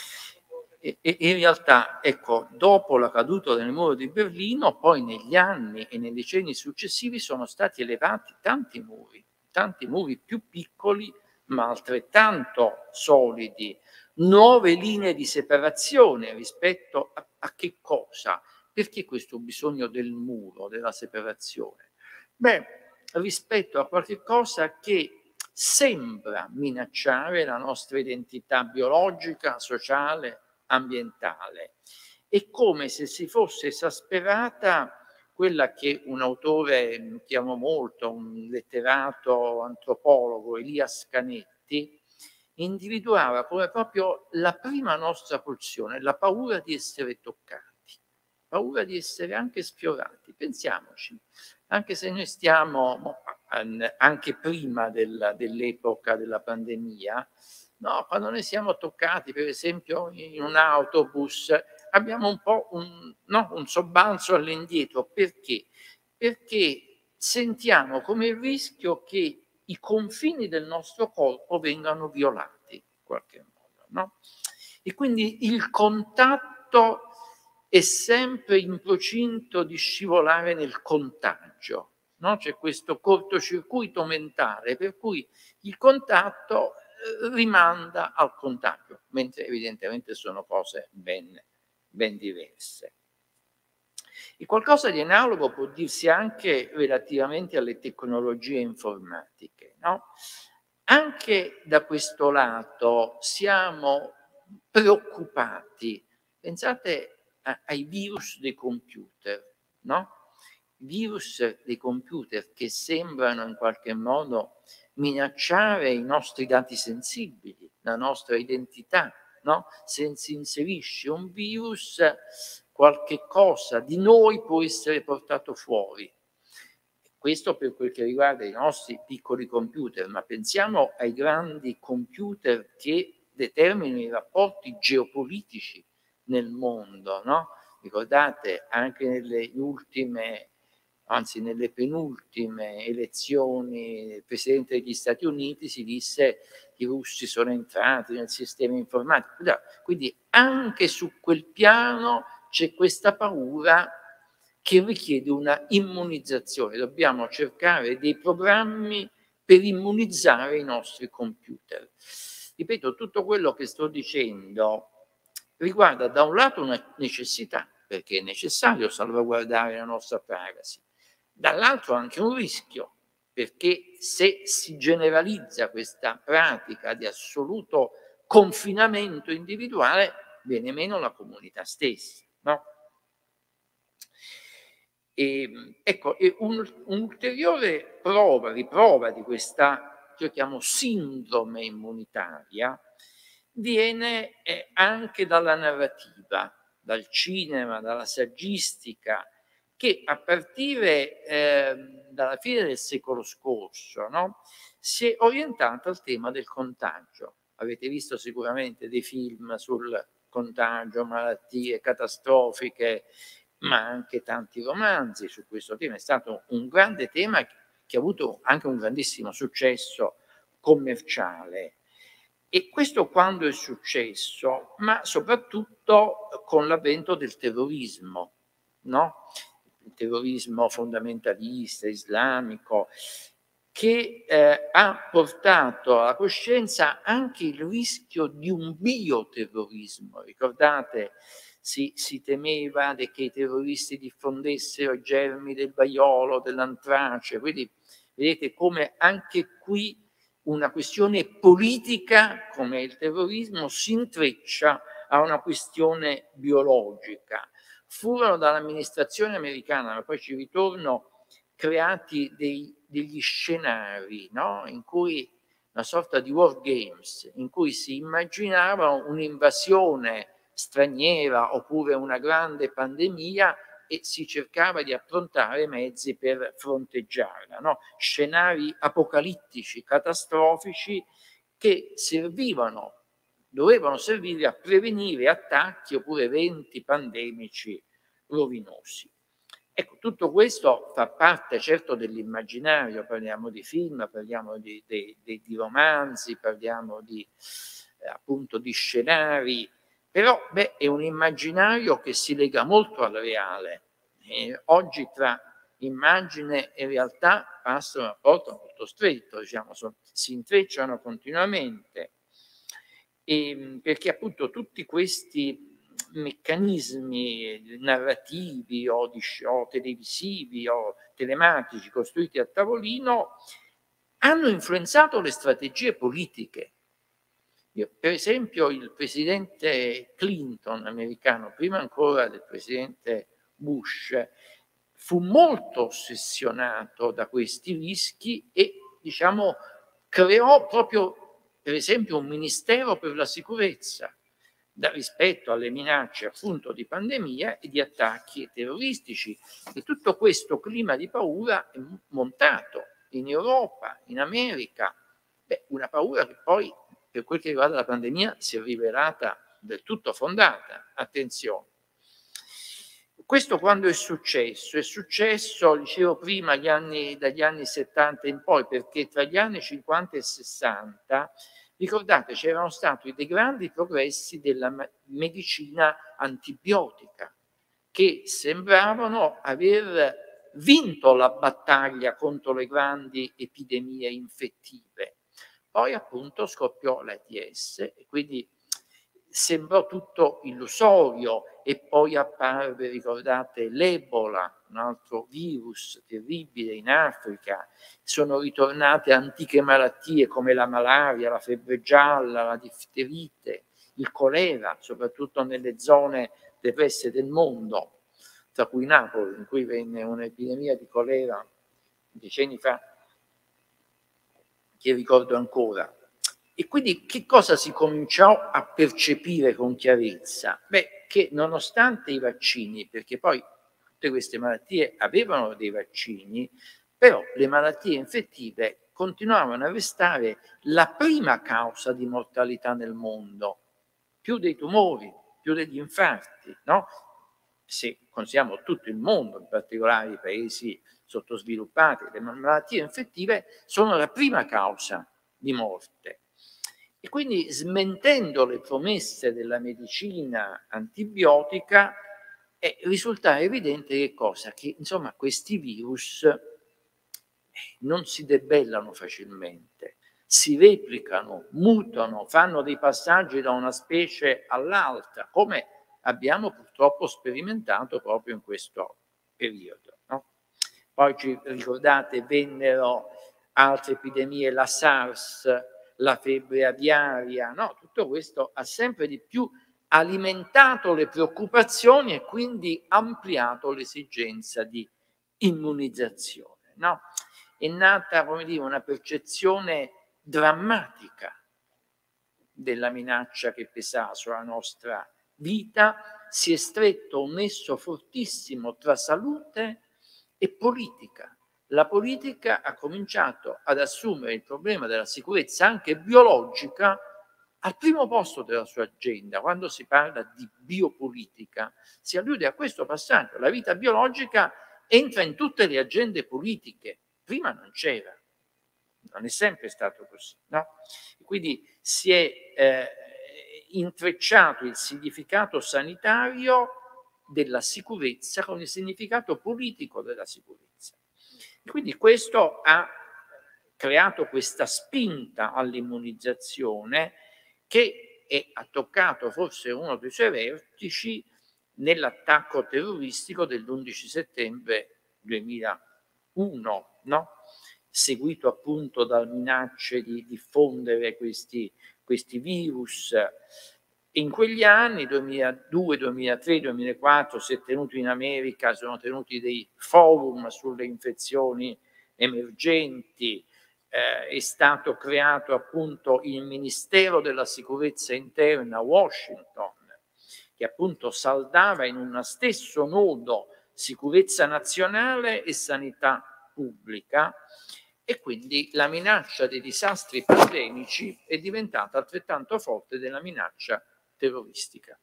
E in realtà, ecco, dopo la caduta del muro di Berlino, poi negli anni e nei decenni successivi sono stati elevati tanti muri più piccoli ma altrettanto solidi, nuove linee di separazione rispetto a che cosa? Perché questo bisogno del muro, della separazione? Beh, rispetto a qualche cosa che sembra minacciare la nostra identità biologica, sociale, ambientale. È come se si fosse esasperata quella che un autore che amo molto, un letterato antropologo, Elias Canetti, individuava come proprio la prima nostra pulsione, la paura di essere toccati, paura di essere anche sfiorati. Pensiamoci, anche se noi stiamo, anche prima dell'epoca della pandemia, no, quando noi siamo toccati, per esempio, in un autobus, abbiamo un po' un sobbalzo all'indietro. Perché? Perché sentiamo come il rischio che i confini del nostro corpo vengano violati in qualche modo, no? E quindi il contatto è sempre in procinto di scivolare nel contagio, no? C'è questo cortocircuito mentale per cui il contatto rimanda al contagio, mentre evidentemente sono cose ben diverse. E qualcosa di analogo può dirsi anche relativamente alle tecnologie informatiche, no? Anche da questo lato siamo preoccupati. Pensate ai virus dei computer, no? Virus dei computer che sembrano in qualche modo minacciare i nostri dati sensibili, la nostra identità, no? Se si inserisce un virus, qualche cosa di noi può essere portato fuori. Questo per quel che riguarda i nostri piccoli computer, ma pensiamo ai grandi computer che determinano i rapporti geopolitici nel mondo, no? Ricordate, anche nelle ultime, anzi nelle penultime elezioni del Presidente degli Stati Uniti si disse che i russi sono entrati nel sistema informatico. Quindi anche su quel piano c'è questa paura che richiede una immunizzazione. Dobbiamo cercare dei programmi per immunizzare i nostri computer. Ripeto, tutto quello che sto dicendo riguarda da un lato una necessità, perché è necessario salvaguardare la nostra privacy, dall'altro anche un rischio, perché se si generalizza questa pratica di assoluto confinamento individuale, viene meno la comunità stessa, no? Ecco, un'ulteriore riprova di questa, che io chiamo sindrome immunitaria, viene anche dalla narrativa, dal cinema, dalla saggistica, che a partire dalla fine del secolo scorso, no, si è orientata al tema del contagio. Avete visto sicuramente dei film sul contagio, malattie catastrofiche, ma anche tanti romanzi su questo tema. È stato un grande tema che ha avuto anche un grandissimo successo commerciale. E questo quando è successo? Ma soprattutto con l'avvento del terrorismo, no? Il terrorismo fondamentalista, islamico, che ha portato alla coscienza anche il rischio di un bioterrorismo. Ricordate, si temeva che i terroristi diffondessero i germi del vaiolo, dell'antrace, quindi vedete come anche qui una questione politica, come il terrorismo, si intreccia a una questione biologica. Furono dall'amministrazione americana, ma poi ci ritorno, creati degli scenari, no? In cui una sorta di war games, in cui si immaginava un'invasione straniera oppure una grande pandemia e si cercava di approntare mezzi per fronteggiarla, no? Scenari apocalittici, catastrofici, che dovevano servire a prevenire attacchi oppure eventi pandemici rovinosi. Ecco, tutto questo fa parte certo dell'immaginario, parliamo di film, parliamo di romanzi, parliamo appunto di scenari, però è un immaginario che si lega molto al reale. Oggi tra immagine e realtà passa un rapporto molto stretto, diciamo, si intrecciano continuamente, perché appunto tutti questi meccanismi narrativi o televisivi o telematici costruiti a tavolino hanno influenzato le strategie politiche. Per esempio il presidente Clinton americano, prima ancora del presidente Bush, fu molto ossessionato da questi rischi e, diciamo, creò proprio, per esempio, un ministero per la sicurezza rispetto alle minacce appunto di pandemia e di attacchi terroristici. E tutto questo clima di paura è montato in Europa, in America, una paura che poi, per quel che riguarda la pandemia, si è rivelata del tutto fondata. Attenzione. Questo quando è successo? È successo, dicevo prima, dagli anni 70 in poi, perché tra gli anni 50 e 60, ricordate, c'erano stati dei grandi progressi della medicina antibiotica, che sembravano aver vinto la battaglia contro le grandi epidemie infettive. Poi appunto scoppiò l'AIDS e quindi sembrò tutto illusorio e poi apparve, ricordate, l'Ebola, un altro virus terribile in Africa. Sono ritornate antiche malattie come la malaria, la febbre gialla, la difterite, il colera, soprattutto nelle zone depresse del mondo, tra cui Napoli, in cui venne un'epidemia di colera decenni fa, che ricordo ancora. E quindi che cosa si cominciò a percepire con chiarezza? Che nonostante i vaccini, perché poi tutte queste malattie avevano dei vaccini, però le malattie infettive continuavano a restare la prima causa di mortalità nel mondo, più dei tumori, più degli infarti, no? Se consideriamo tutto il mondo, in particolare i paesi sottosviluppati, le malattie infettive sono la prima causa di morte. E quindi, smentendo le promesse della medicina antibiotica, risulta evidente che cosa? Che insomma questi virus non si debellano facilmente, si replicano, mutano, fanno dei passaggi da una specie all'altra, come abbiamo purtroppo sperimentato proprio in questo periodo, no? Poi ci ricordate, vennero altre epidemie, la SARS, la febbre aviaria, no? Tutto questo ha sempre di più alimentato le preoccupazioni e quindi ampliato l'esigenza di immunizzazione, no? È nata, come dire, una percezione drammatica della minaccia che pesava sulla nostra vita, si è stretto un nesso fortissimo tra salute e politica. La politica ha cominciato ad assumere il problema della sicurezza anche biologica al primo posto della sua agenda. Quando si parla di biopolitica si allude a questo passaggio. La vita biologica entra in tutte le agende politiche. Prima non c'era. Non è sempre stato così, no? Quindi si è intrecciato il significato sanitario della sicurezza con il significato politico della sicurezza. E quindi questo ha creato questa spinta all'immunizzazione che ha toccato forse uno dei suoi vertici nell'attacco terroristico dell'11 settembre 2001, no? Seguito appunto da minacce di diffondere questi virus. In quegli anni, 2002, 2003, 2004, si è tenuto in America, sono tenuti dei forum sulle infezioni emergenti, è stato creato appunto il Ministero della Sicurezza Interna a Washington, che appunto saldava in uno stesso nodo sicurezza nazionale e sanità pubblica, e quindi la minaccia dei disastri pandemici è diventata altrettanto forte della minaccia terroristica.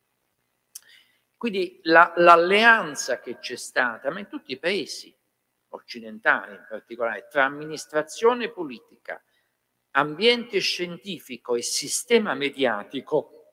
Quindi l'alleanza che c'è stata, ma in tutti i paesi occidentali in particolare, tra amministrazione politica, ambiente scientifico e sistema mediatico,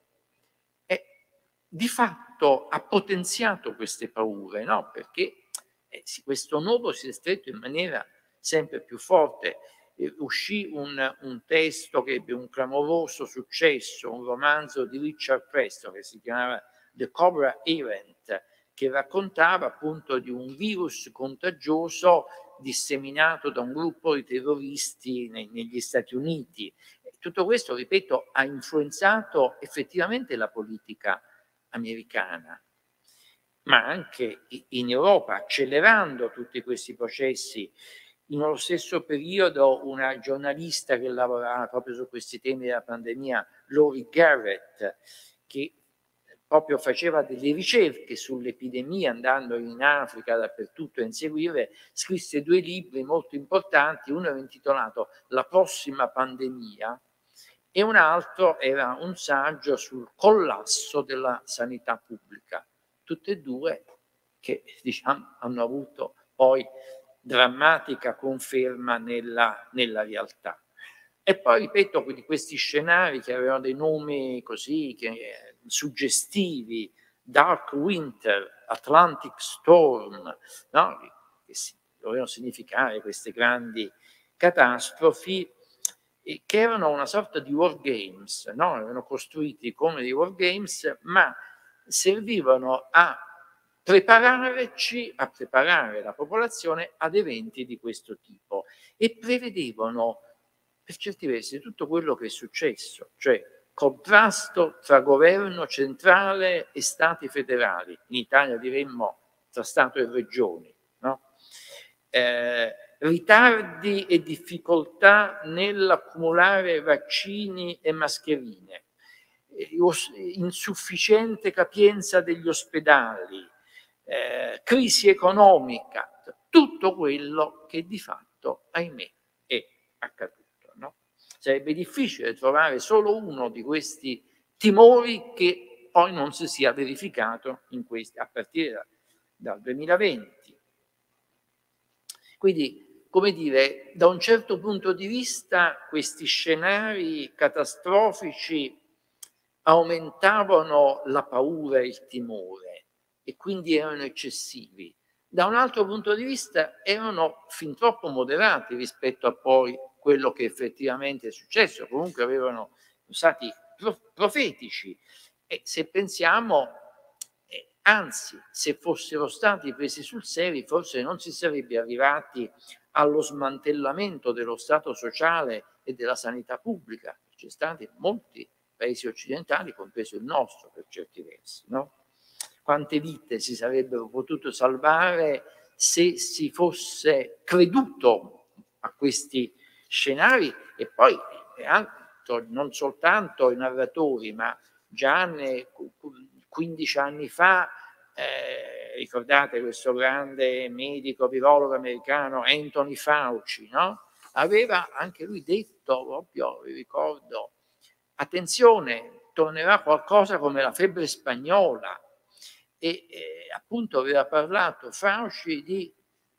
di fatto ha potenziato queste paure, no? Perché questo nodo si è stretto in maniera sempre più forte. Uscì un testo che ebbe un clamoroso successo, un romanzo di Richard Preston che si chiamava The Cobra Event, che raccontava appunto di un virus contagioso disseminato da un gruppo di terroristi negli Stati Uniti. Tutto questo, ripeto, ha influenzato effettivamente la politica americana, ma anche in Europa, accelerando tutti questi processi. Nello stesso periodo una giornalista che lavorava proprio su questi temi della pandemia, Laurie Garrett, che proprio faceva delle ricerche sull'epidemia andando in Africa dappertutto a inseguire, scrisse 2 libri molto importanti, uno era intitolato La prossima pandemia e un altro era un saggio sul collasso della sanità pubblica, tutte e 2 che diciamo hanno avuto poi drammatica conferma nella realtà. E poi ripeto, questi scenari che avevano dei nomi così suggestivi, Dark Winter, Atlantic Storm, no? Che dovevano significare queste grandi catastrofi, che erano una sorta di war games, no? Erano costruiti come dei war games, ma servivano a prepararci, a preparare la popolazione ad eventi di questo tipo, e prevedevano per certi versi tutto quello che è successo, cioè contrasto tra governo centrale e stati federali, in Italia diremmo tra Stato e regioni, no? Ritardi e difficoltà nell'accumulare vaccini e mascherine, insufficiente capienza degli ospedali, crisi economica, tutto quello che di fatto, ahimè, è accaduto. No? Sarebbe difficile trovare solo uno di questi timori che poi non si sia verificato a partire dal 2020. Quindi, come dire, da un certo punto di vista questi scenari catastrofici aumentavano la paura e il timore e quindi erano eccessivi. Da un altro punto di vista erano fin troppo moderati rispetto a poi quello che effettivamente è successo, comunque avevano stati profetici, e se pensiamo, anzi, se fossero stati presi sul serio, forse non si sarebbe arrivati allo smantellamento dello Stato sociale e della sanità pubblica. C'è stati molti paesi occidentali, compreso il nostro per certi versi, no? Quante vite si sarebbero potuto salvare se si fosse creduto a questi scenari, e poi non soltanto i narratori, ma già 15 anni fa, ricordate questo grande medico virologo americano Anthony Fauci, no? Aveva anche lui detto, proprio vi ricordo, attenzione, tornerà qualcosa come la febbre spagnola, e appunto aveva parlato Fauci di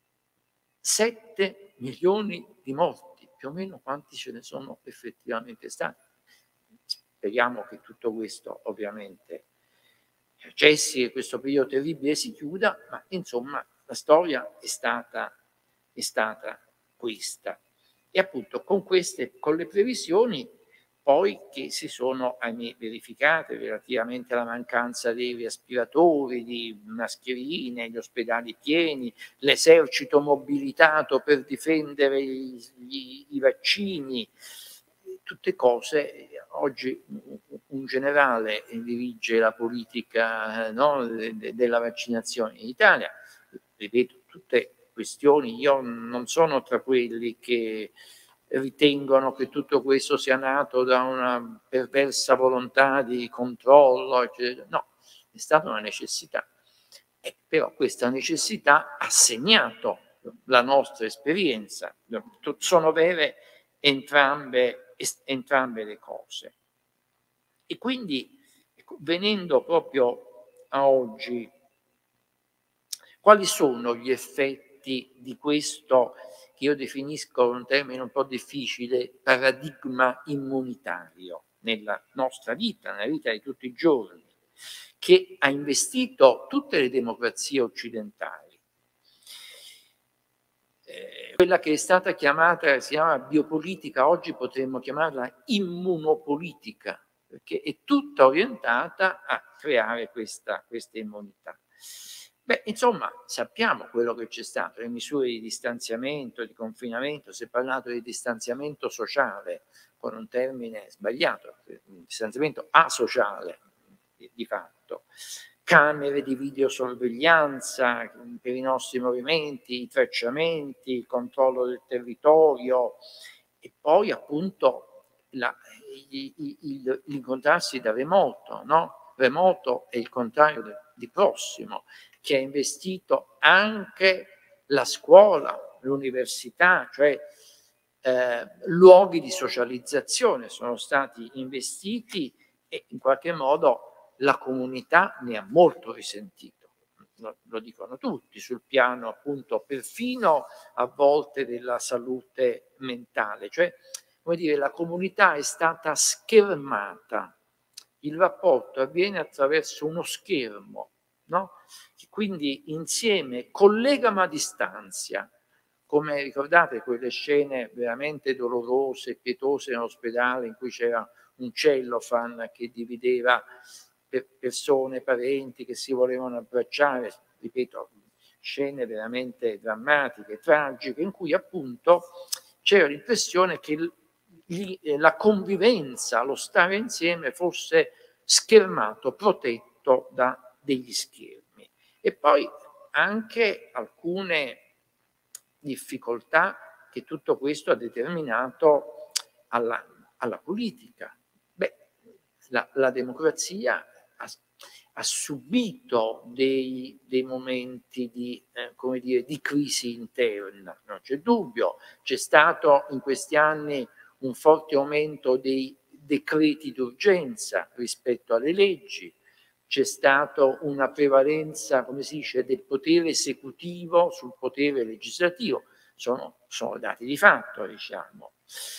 7 milioni di morti, più o meno quanti ce ne sono effettivamente stati. Speriamo che tutto questo ovviamente cessi e questo periodo terribile si chiuda, ma insomma la storia è stata questa. E appunto con le previsioni poi che si sono verificate relativamente alla mancanza dei respiratori, di mascherine, gli ospedali pieni, l'esercito mobilitato per difendere i vaccini, tutte cose. Oggi un generale dirige la politica, no, della vaccinazione in Italia, ripeto, tutte questioni. Io non sono tra quelli che ritengono che tutto questo sia nato da una perversa volontà di controllo, eccetera. No, è stata una necessità. Però questa necessità ha segnato la nostra esperienza. Sono vere entrambe le cose. E quindi, venendo proprio a oggi, quali sono gli effetti di questo, che io definisco un termine un po' difficile, paradigma immunitario nella nostra vita, nella vita di tutti i giorni, che ha investito tutte le democrazie occidentali? Quella che è stata chiamata, si chiama biopolitica, oggi potremmo chiamarla immunopolitica, perché è tutta orientata a creare questa immunità. Beh, insomma, sappiamo quello che c'è stato, le misure di distanziamento, di confinamento. Si è parlato di distanziamento sociale, con un termine sbagliato, distanziamento asociale di fatto. Camere di videosorveglianza per i nostri movimenti, i tracciamenti, il controllo del territorio e poi appunto l'incontrarsi da remoto, no? Remoto è il contrario di prossimo, che ha investito anche la scuola, l'università, cioè luoghi di socializzazione sono stati investiti e in qualche modo la comunità ne ha molto risentito, lo dicono tutti, sul piano appunto perfino a volte della salute mentale, cioè come dire, la comunità è stata schermata, il rapporto avviene attraverso uno schermo, no? Che quindi insieme collega ma distanzia, come ricordate quelle scene veramente dolorose e pietose nell'ospedale in cui c'era un cellofan che divideva persone, parenti che si volevano abbracciare, ripeto, scene veramente drammatiche, tragiche, in cui appunto c'era l'impressione che la convivenza, lo stare insieme fosse schermato, protetto da degli schermi. E poi anche alcune difficoltà che tutto questo ha determinato alla politica. Beh, la democrazia ha subito dei momenti come dire, di crisi interna, non c'è dubbio. C'è stato in questi anni un forte aumento dei decreti d'urgenza rispetto alle leggi, c'è stata una prevalenza, come si dice, del potere esecutivo sul potere legislativo, sono dati di fatto, diciamo.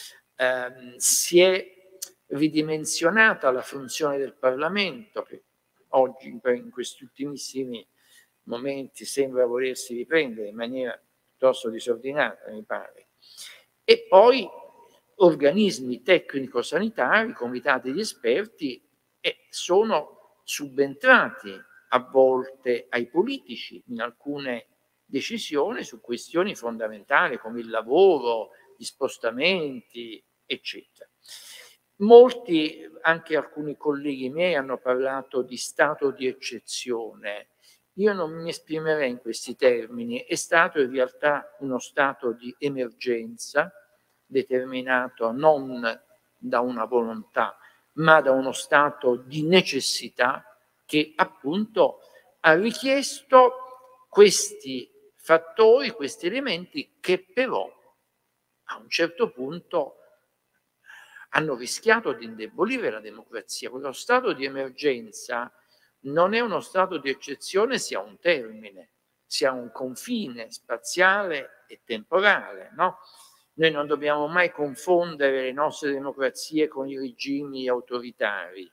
Si è ridimensionata la funzione del Parlamento, che oggi in questi ultimissimi momenti sembra volersi riprendere in maniera piuttosto disordinata, mi pare. E poi organismi tecnico-sanitari, comitati di esperti, sono subentrati a volte ai politici in alcune decisioni su questioni fondamentali come il lavoro, gli spostamenti, eccetera. Molti, anche alcuni colleghi miei, hanno parlato di stato di eccezione. Io non mi esprimerei in questi termini, è stato in realtà uno stato di emergenza determinato non da una volontà, ma da uno stato di necessità che appunto ha richiesto questi fattori, questi elementi che però a un certo punto hanno rischiato di indebolire la democrazia. Quello stato di emergenza non è uno stato di eccezione se ha un termine, se ha un confine spaziale e temporale, no? Noi non dobbiamo mai confondere le nostre democrazie con i regimi autoritari,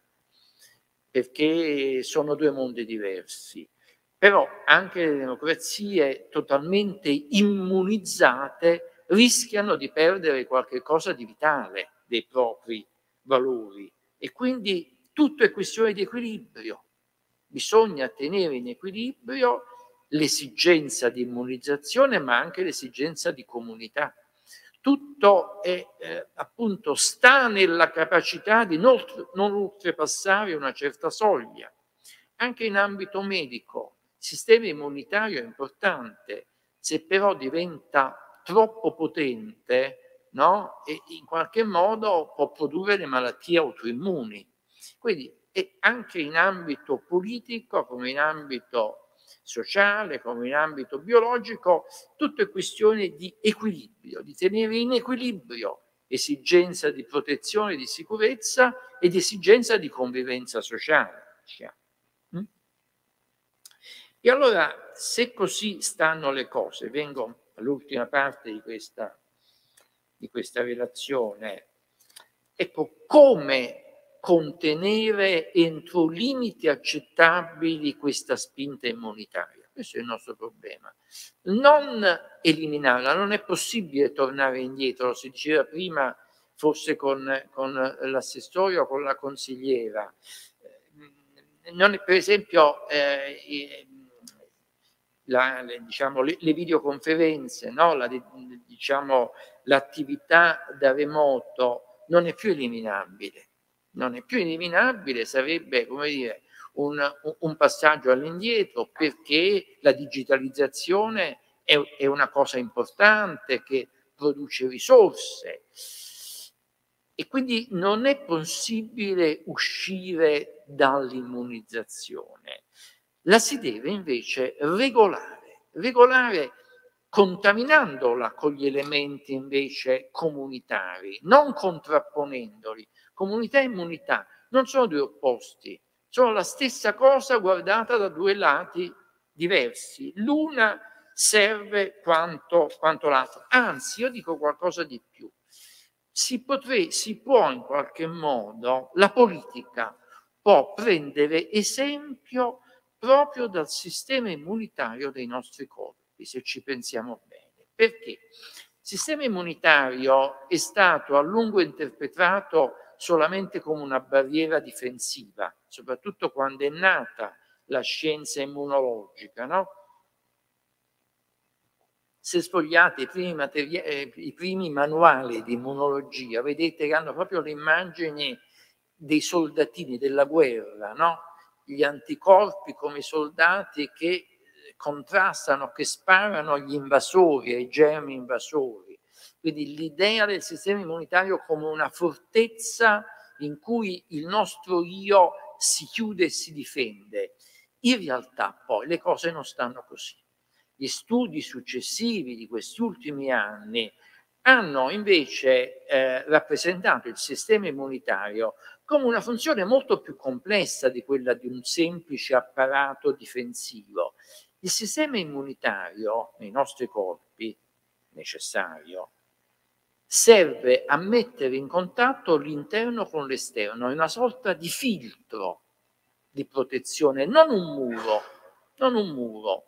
perché sono due mondi diversi. Però anche le democrazie totalmente immunizzate rischiano di perdere qualche cosa di vitale dei propri valori e quindi tutto è questione di equilibrio. Bisogna tenere in equilibrio l'esigenza di immunizzazione ma anche l'esigenza di comunità. Tutto è, appunto, sta nella capacità di non oltrepassare una certa soglia. Anche in ambito medico, il sistema immunitario è importante, se però diventa troppo potente, no? E in qualche modo può produrre le malattie autoimmuni. Quindi anche in ambito politico, come in ambito sociale, come in ambito biologico, tutto è questione di equilibrio, di tenere in equilibrio esigenza di protezione, di sicurezza ed esigenza di convivenza sociale. E allora, se così stanno le cose, vengo all'ultima parte di questa relazione, ecco, come contenere entro limiti accettabili questa spinta immunitaria? Questo è il nostro problema. Non eliminarla, non è possibile tornare indietro, lo si diceva prima, forse con l'assessore o con la consigliera. Non è, per esempio, diciamo, le videoconferenze, no? Diciamo, l'attività da remoto non è più eliminabile. Non è più eliminabile, sarebbe, come dire, un passaggio all'indietro, perché la digitalizzazione è una cosa importante che produce risorse e quindi non è possibile uscire dall'immunizzazione. La si deve invece regolare contaminandola con gli elementi invece comunitari, non contrapponendoli. Comunità e immunità non sono due opposti, sono la stessa cosa guardata da due lati diversi. L'una serve quanto l'altra. Anzi, io dico qualcosa di più. Si può in qualche modo, la politica può prendere esempio proprio dal sistema immunitario dei nostri corpi, se ci pensiamo bene. Perché? Il sistema immunitario è stato a lungo interpretato solamente come una barriera difensiva, soprattutto quando è nata la scienza immunologica, no? Se sfogliate i primi manuali di immunologia, vedete che hanno proprio le immagini dei soldatini della guerra, no? Gli anticorpi come i soldati che contrastano, che sparano agli invasori, ai germi invasori. Quindi l'idea del sistema immunitario come una fortezza in cui il nostro io si chiude e si difende. In realtà poi le cose non stanno così. Gli studi successivi di questi ultimi anni hanno invece rappresentato il sistema immunitario come una funzione molto più complessa di quella di un semplice apparato difensivo. Il sistema immunitario nei nostri corpi, necessario, serve a mettere in contatto l'interno con l'esterno, è una sorta di filtro di protezione, non un muro.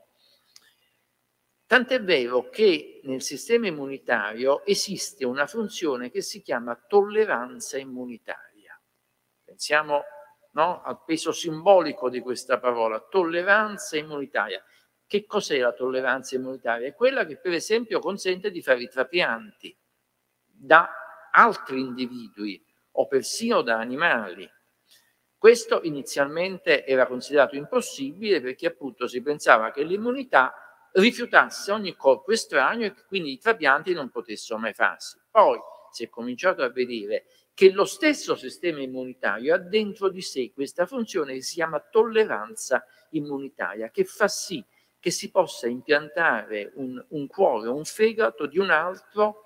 Tant'è vero che nel sistema immunitario esiste una funzione che si chiama tolleranza immunitaria. Pensiamo, no, al peso simbolico di questa parola, tolleranza immunitaria. Che cos'è la tolleranza immunitaria? È quella che, per esempio, consente di fare i trapianti da altri individui o persino da animali. Questo inizialmente era considerato impossibile perché appunto si pensava che l'immunità rifiutasse ogni corpo estraneo e che quindi i trapianti non potessero mai farsi. Poi si è cominciato a vedere che lo stesso sistema immunitario ha dentro di sé questa funzione che si chiama tolleranza immunitaria, che fa sì che si possa impiantare un cuore o un fegato di un altro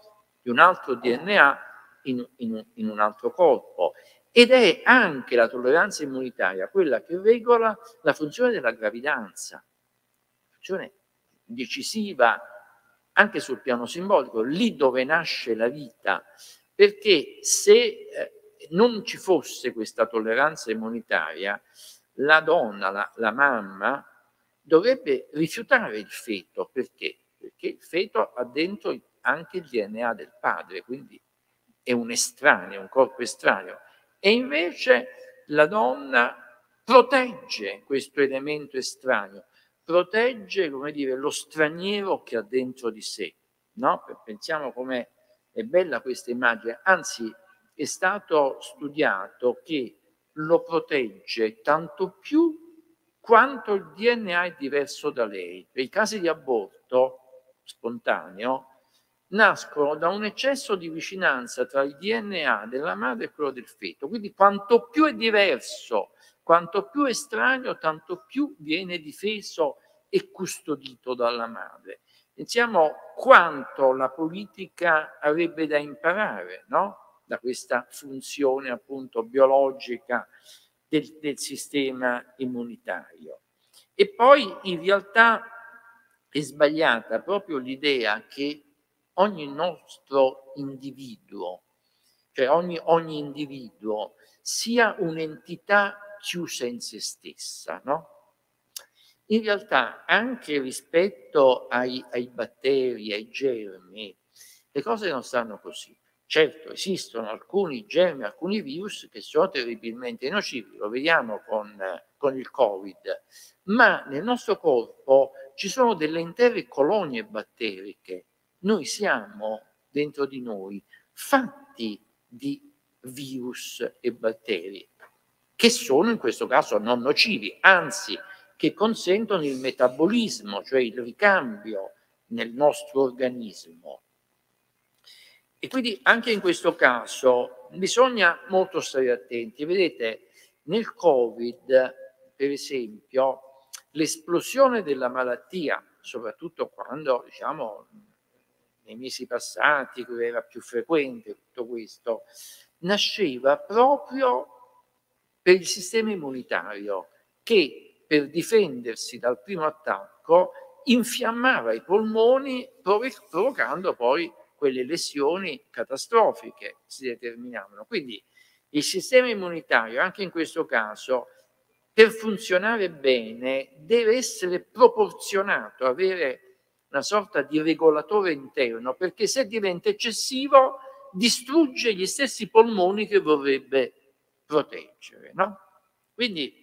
DNA in un altro corpo. Ed è anche la tolleranza immunitaria quella che regola la funzione della gravidanza, funzione decisiva anche sul piano simbolico, lì dove nasce la vita, perché se non ci fosse questa tolleranza immunitaria, la donna, la mamma, dovrebbe rifiutare il feto. Perché? Perché il feto ha dentro anche il DNA del padre, quindi è un estraneo, un corpo estraneo. E invece la donna protegge questo elemento estraneo, protegge, come dire, lo straniero che ha dentro di sé, no? Pensiamo come è bella questa immagine, anzi è stato studiato che lo protegge tanto più quanto il DNA è diverso da lei. Per i casi di aborto spontaneo nascono da un eccesso di vicinanza tra il DNA della madre e quello del feto. Quindi quanto più è diverso, quanto più è estraneo, tanto più viene difeso e custodito dalla madre. Pensiamo quanto la politica avrebbe da imparare, no? Da questa funzione appunto biologica del sistema immunitario. E poi in realtà è sbagliata proprio l'idea che ogni nostro individuo, cioè ogni individuo sia un'entità chiusa in se stessa, no? In realtà anche rispetto ai batteri, ai germi, le cose non stanno così. Certo, esistono alcuni germi, alcuni virus che sono terribilmente nocivi, lo vediamo con il Covid, ma nel nostro corpo ci sono delle intere colonie batteriche. Noi siamo, dentro di noi, fatti di virus e batteri, che sono in questo caso non nocivi, anzi che consentono il metabolismo, cioè il ricambio nel nostro organismo. E quindi anche in questo caso bisogna molto stare attenti. Vedete, nel Covid, per esempio, l'esplosione della malattia, soprattutto quando, diciamo, nei mesi passati, che era più frequente tutto questo, nasceva proprio per il sistema immunitario che per difendersi dal primo attacco infiammava i polmoni provocando poi quelle lesioni catastrofiche che si determinavano. Quindi il sistema immunitario, anche in questo caso, per funzionare bene, deve essere proporzionato, avere una sorta di regolatore interno, perché se diventa eccessivo distrugge gli stessi polmoni che vorrebbe proteggere, no? Quindi,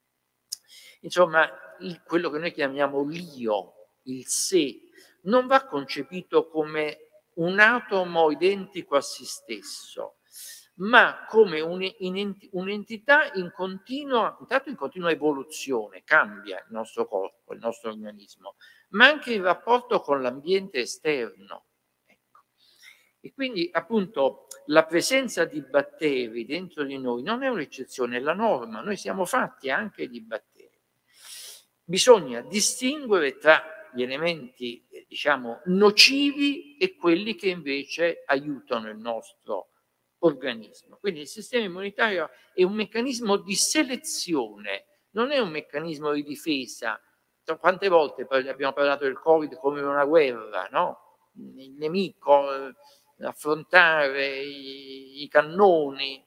insomma, quello che noi chiamiamo l'io, il sé, non va concepito come un atomo identico a se stesso, ma come un'entità in continua evoluzione, cambia il nostro corpo, il nostro organismo, ma anche il rapporto con l'ambiente esterno. Ecco. E quindi appunto la presenza di batteri dentro di noi non è un'eccezione, è la norma, noi siamo fatti anche di batteri. Bisogna distinguere tra gli elementi, diciamo, nocivi e quelli che invece aiutano il nostro organismo. Quindi il sistema immunitario è un meccanismo di selezione, non è un meccanismo di difesa. Quante volte abbiamo parlato del Covid come una guerra, no? Il nemico, affrontare i cannoni.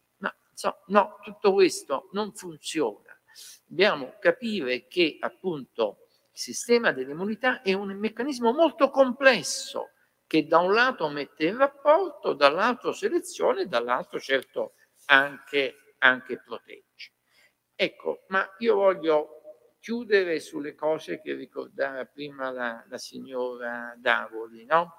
No, tutto questo non funziona. Dobbiamo capire che appunto il sistema dell'immunità è un meccanismo molto complesso che da un lato mette in rapporto, dall'altro selezione, dall'altro certo anche protegge. Ecco, ma io voglio chiudere sulle cose che ricordava prima la signora Davoli, no?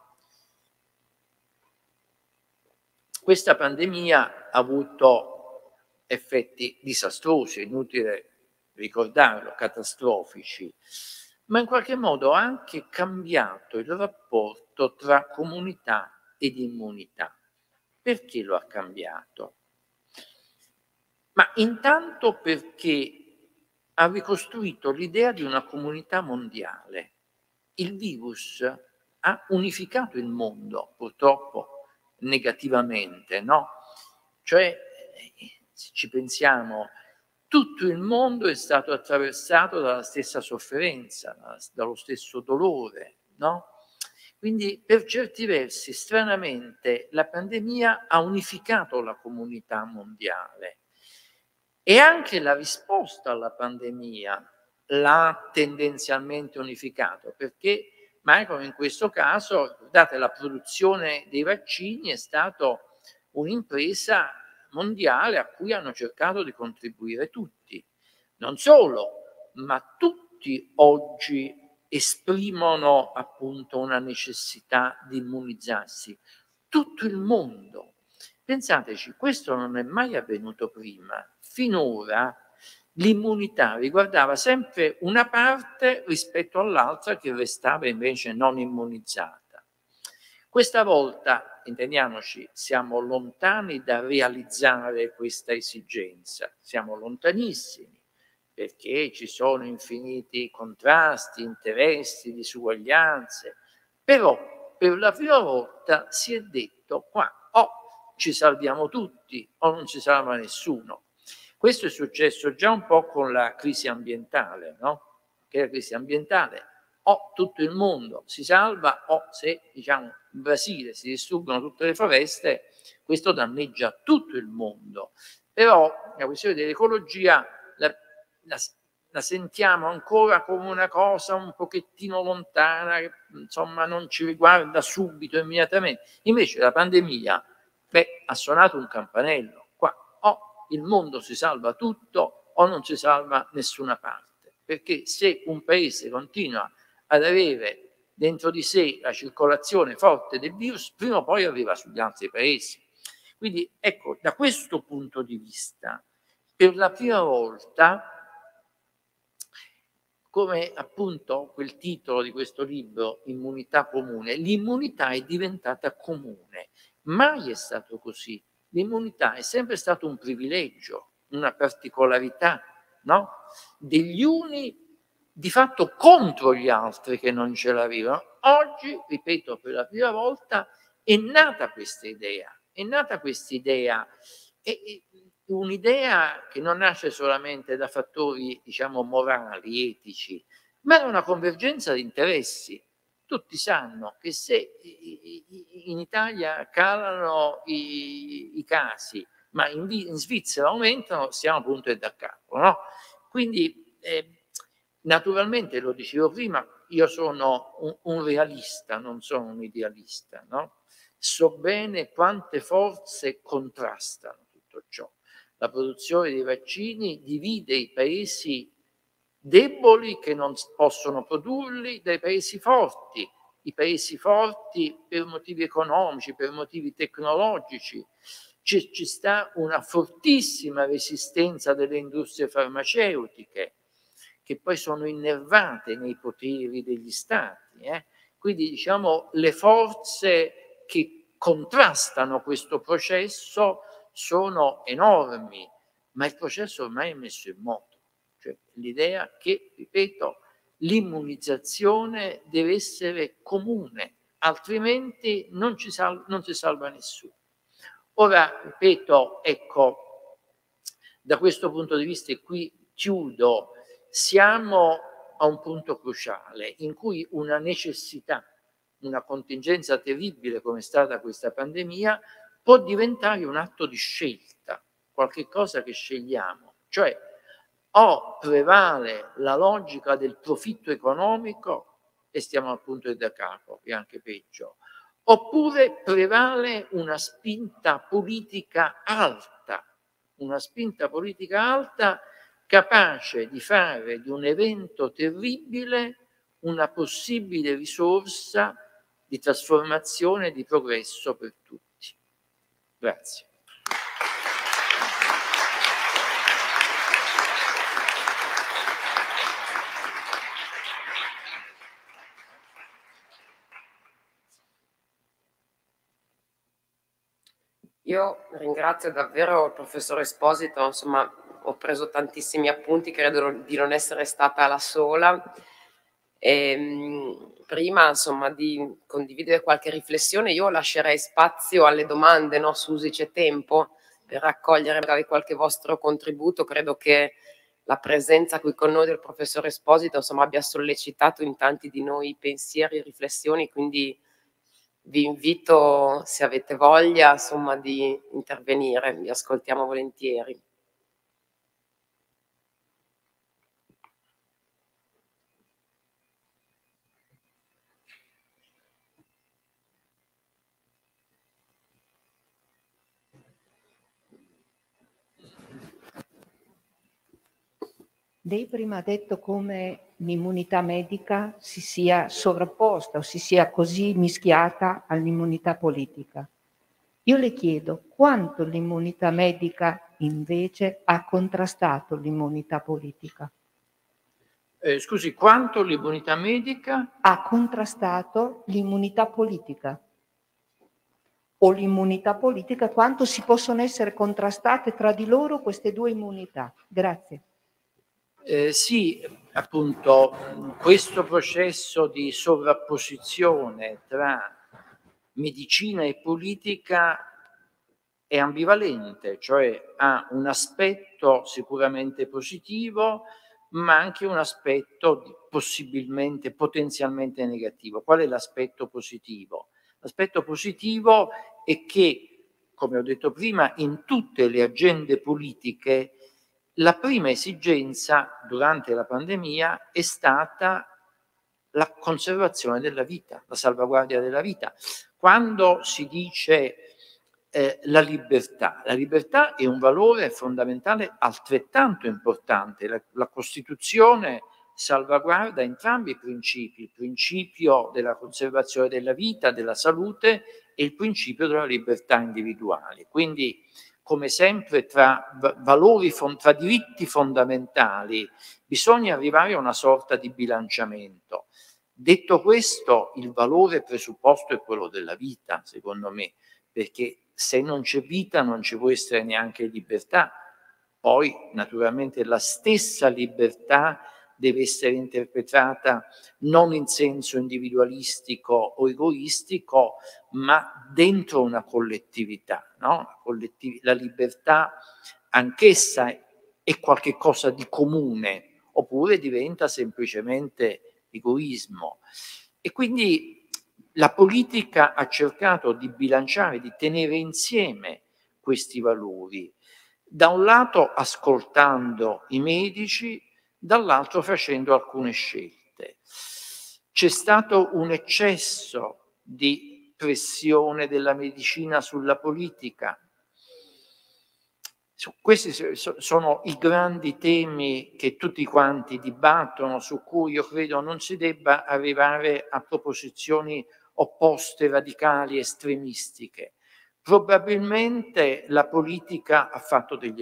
Questa pandemia ha avuto effetti disastrosi, è inutile ricordarlo, catastrofici, ma in qualche modo ha anche cambiato il rapporto tra comunità ed immunità. Perché lo ha cambiato? Ma intanto perché ha ricostruito l'idea di una comunità mondiale. Il virus ha unificato il mondo, purtroppo negativamente, no? Cioè, se ci pensiamo, tutto il mondo è stato attraversato dalla stessa sofferenza, dallo stesso dolore, no? Quindi per certi versi, stranamente, la pandemia ha unificato la comunità mondiale e anche la risposta alla pandemia l'ha tendenzialmente unificato, perché ma come in questo caso, guardate, la produzione dei vaccini è stata un'impresa mondiale a cui hanno cercato di contribuire tutti. Non solo, ma tutti oggi esprimono appunto una necessità di immunizzarsi. Tutto il mondo. Pensateci, questo non è mai avvenuto prima. Finora l'immunità riguardava sempre una parte rispetto all'altra che restava invece non immunizzata. Questa volta, intendiamoci, siamo lontani da realizzare questa esigenza, siamo lontanissimi, perché ci sono infiniti contrasti, interessi, disuguaglianze, però per la prima volta si è detto qua o ci salviamo tutti o non ci salva nessuno. Questo è successo già un po' con la crisi ambientale, no? Che la crisi ambientale o tutto il mondo si salva o se, diciamo, in Brasile si distruggono tutte le foreste, questo danneggia tutto il mondo. Però la questione dell'ecologia la sentiamo ancora come una cosa un pochettino lontana, che insomma non ci riguarda subito, immediatamente. Invece la pandemia, ha suonato un campanello. Qua o il mondo si salva tutto o non si salva nessuna parte. Perché se un paese continua ad avere dentro di sé la circolazione forte del virus, prima o poi arriva sugli altri paesi. Quindi ecco, da questo punto di vista, per la prima volta, come appunto quel titolo di questo libro, Immunità comune, l'immunità è diventata comune. Mai è stato così. L'immunità è sempre stato un privilegio, una particolarità, no? Degli uni di fatto contro gli altri che non ce l'avevano. Oggi, ripeto, per la prima volta è nata questa idea, un'idea che non nasce solamente da fattori, diciamo, morali, etici, ma da una convergenza di interessi. Tutti sanno che se in Italia calano i casi, ma in Svizzera aumentano, siamo punto e da capo, no? Quindi, naturalmente, lo dicevo prima, io sono un realista, non sono un idealista, no? So bene quante forze contrastano tutto ciò. La produzione dei vaccini divide i paesi deboli che non possono produrli dai paesi forti. I paesi forti per motivi economici, per motivi tecnologici. Ci sta una fortissima resistenza delle industrie farmaceutiche, che poi sono innervate nei poteri degli stati. Quindi, diciamo, le forze che contrastano questo processo sono enormi, ma il processo ormai è messo in moto. Cioè, l'idea che, ripeto, l'immunizzazione deve essere comune, altrimenti non si salva nessuno. Ora, ripeto, ecco, da questo punto di vista, e qui chiudo, siamo a un punto cruciale in cui una necessità, una contingenza terribile come è stata questa pandemia, può diventare un atto di scelta, qualche cosa che scegliamo. Cioè, o prevale la logica del profitto economico e stiamo al punto da capo, che è anche peggio, oppure prevale una spinta politica alta capace di fare di un evento terribile una possibile risorsa di trasformazione e di progresso per tutti. Grazie. Io ringrazio davvero il professor Esposito, insomma ho preso tantissimi appunti, credo di non essere stata la sola. Prima insomma di condividere qualche riflessione io lascerei spazio alle domande, no? Susi, c'è tempo per raccogliere magari qualche vostro contributo. Credo che la presenza qui con noi del professor Esposito insomma abbia sollecitato in tanti di noi pensieri e riflessioni, quindi vi invito, se avete voglia, insomma, di intervenire, vi ascoltiamo volentieri. Lei prima ha detto come l'immunità medica si sia sovrapposta o si sia così mischiata all'immunità politica. Io le chiedo quanto l'immunità medica invece ha contrastato l'immunità politica. Scusi, quanto l'immunità medica? Ha contrastato l'immunità politica. O l'immunità politica, quanto si possono essere contrastate tra di loro queste due immunità? Grazie. Sì, appunto, questo processo di sovrapposizione tra medicina e politica è ambivalente, cioè ha un aspetto sicuramente positivo, ma anche un aspetto possibilmente, potenzialmente negativo. Qual è l'aspetto positivo? L'aspetto positivo è che, come ho detto prima, in tutte le agende politiche la prima esigenza durante la pandemia è stata la conservazione della vita, la salvaguardia della vita. Quando si dice la libertà è un valore fondamentale altrettanto importante. La Costituzione salvaguarda entrambi i principi, il principio della conservazione della vita, della salute e il principio della libertà individuale. Quindi, come sempre, tra diritti fondamentali bisogna arrivare a una sorta di bilanciamento. Detto questo, il valore presupposto è quello della vita, secondo me, perché se non c'è vita non ci può essere neanche libertà. Poi, naturalmente, la stessa libertà deve essere interpretata non in senso individualistico o egoistico, ma dentro una collettività, no? La libertà anch'essa è qualche cosa di comune, oppure diventa semplicemente egoismo. E quindi la politica ha cercato di bilanciare, di tenere insieme questi valori, da un lato ascoltando i medici, dall'altro facendo alcune scelte. C'è stato un eccesso di pressione della medicina sulla politica. Questi sono i grandi temi che tutti quanti dibattono, su cui io credo non si debba arrivare a proposizioni opposte, radicali, estremistiche. Probabilmente la politica ha fatto degli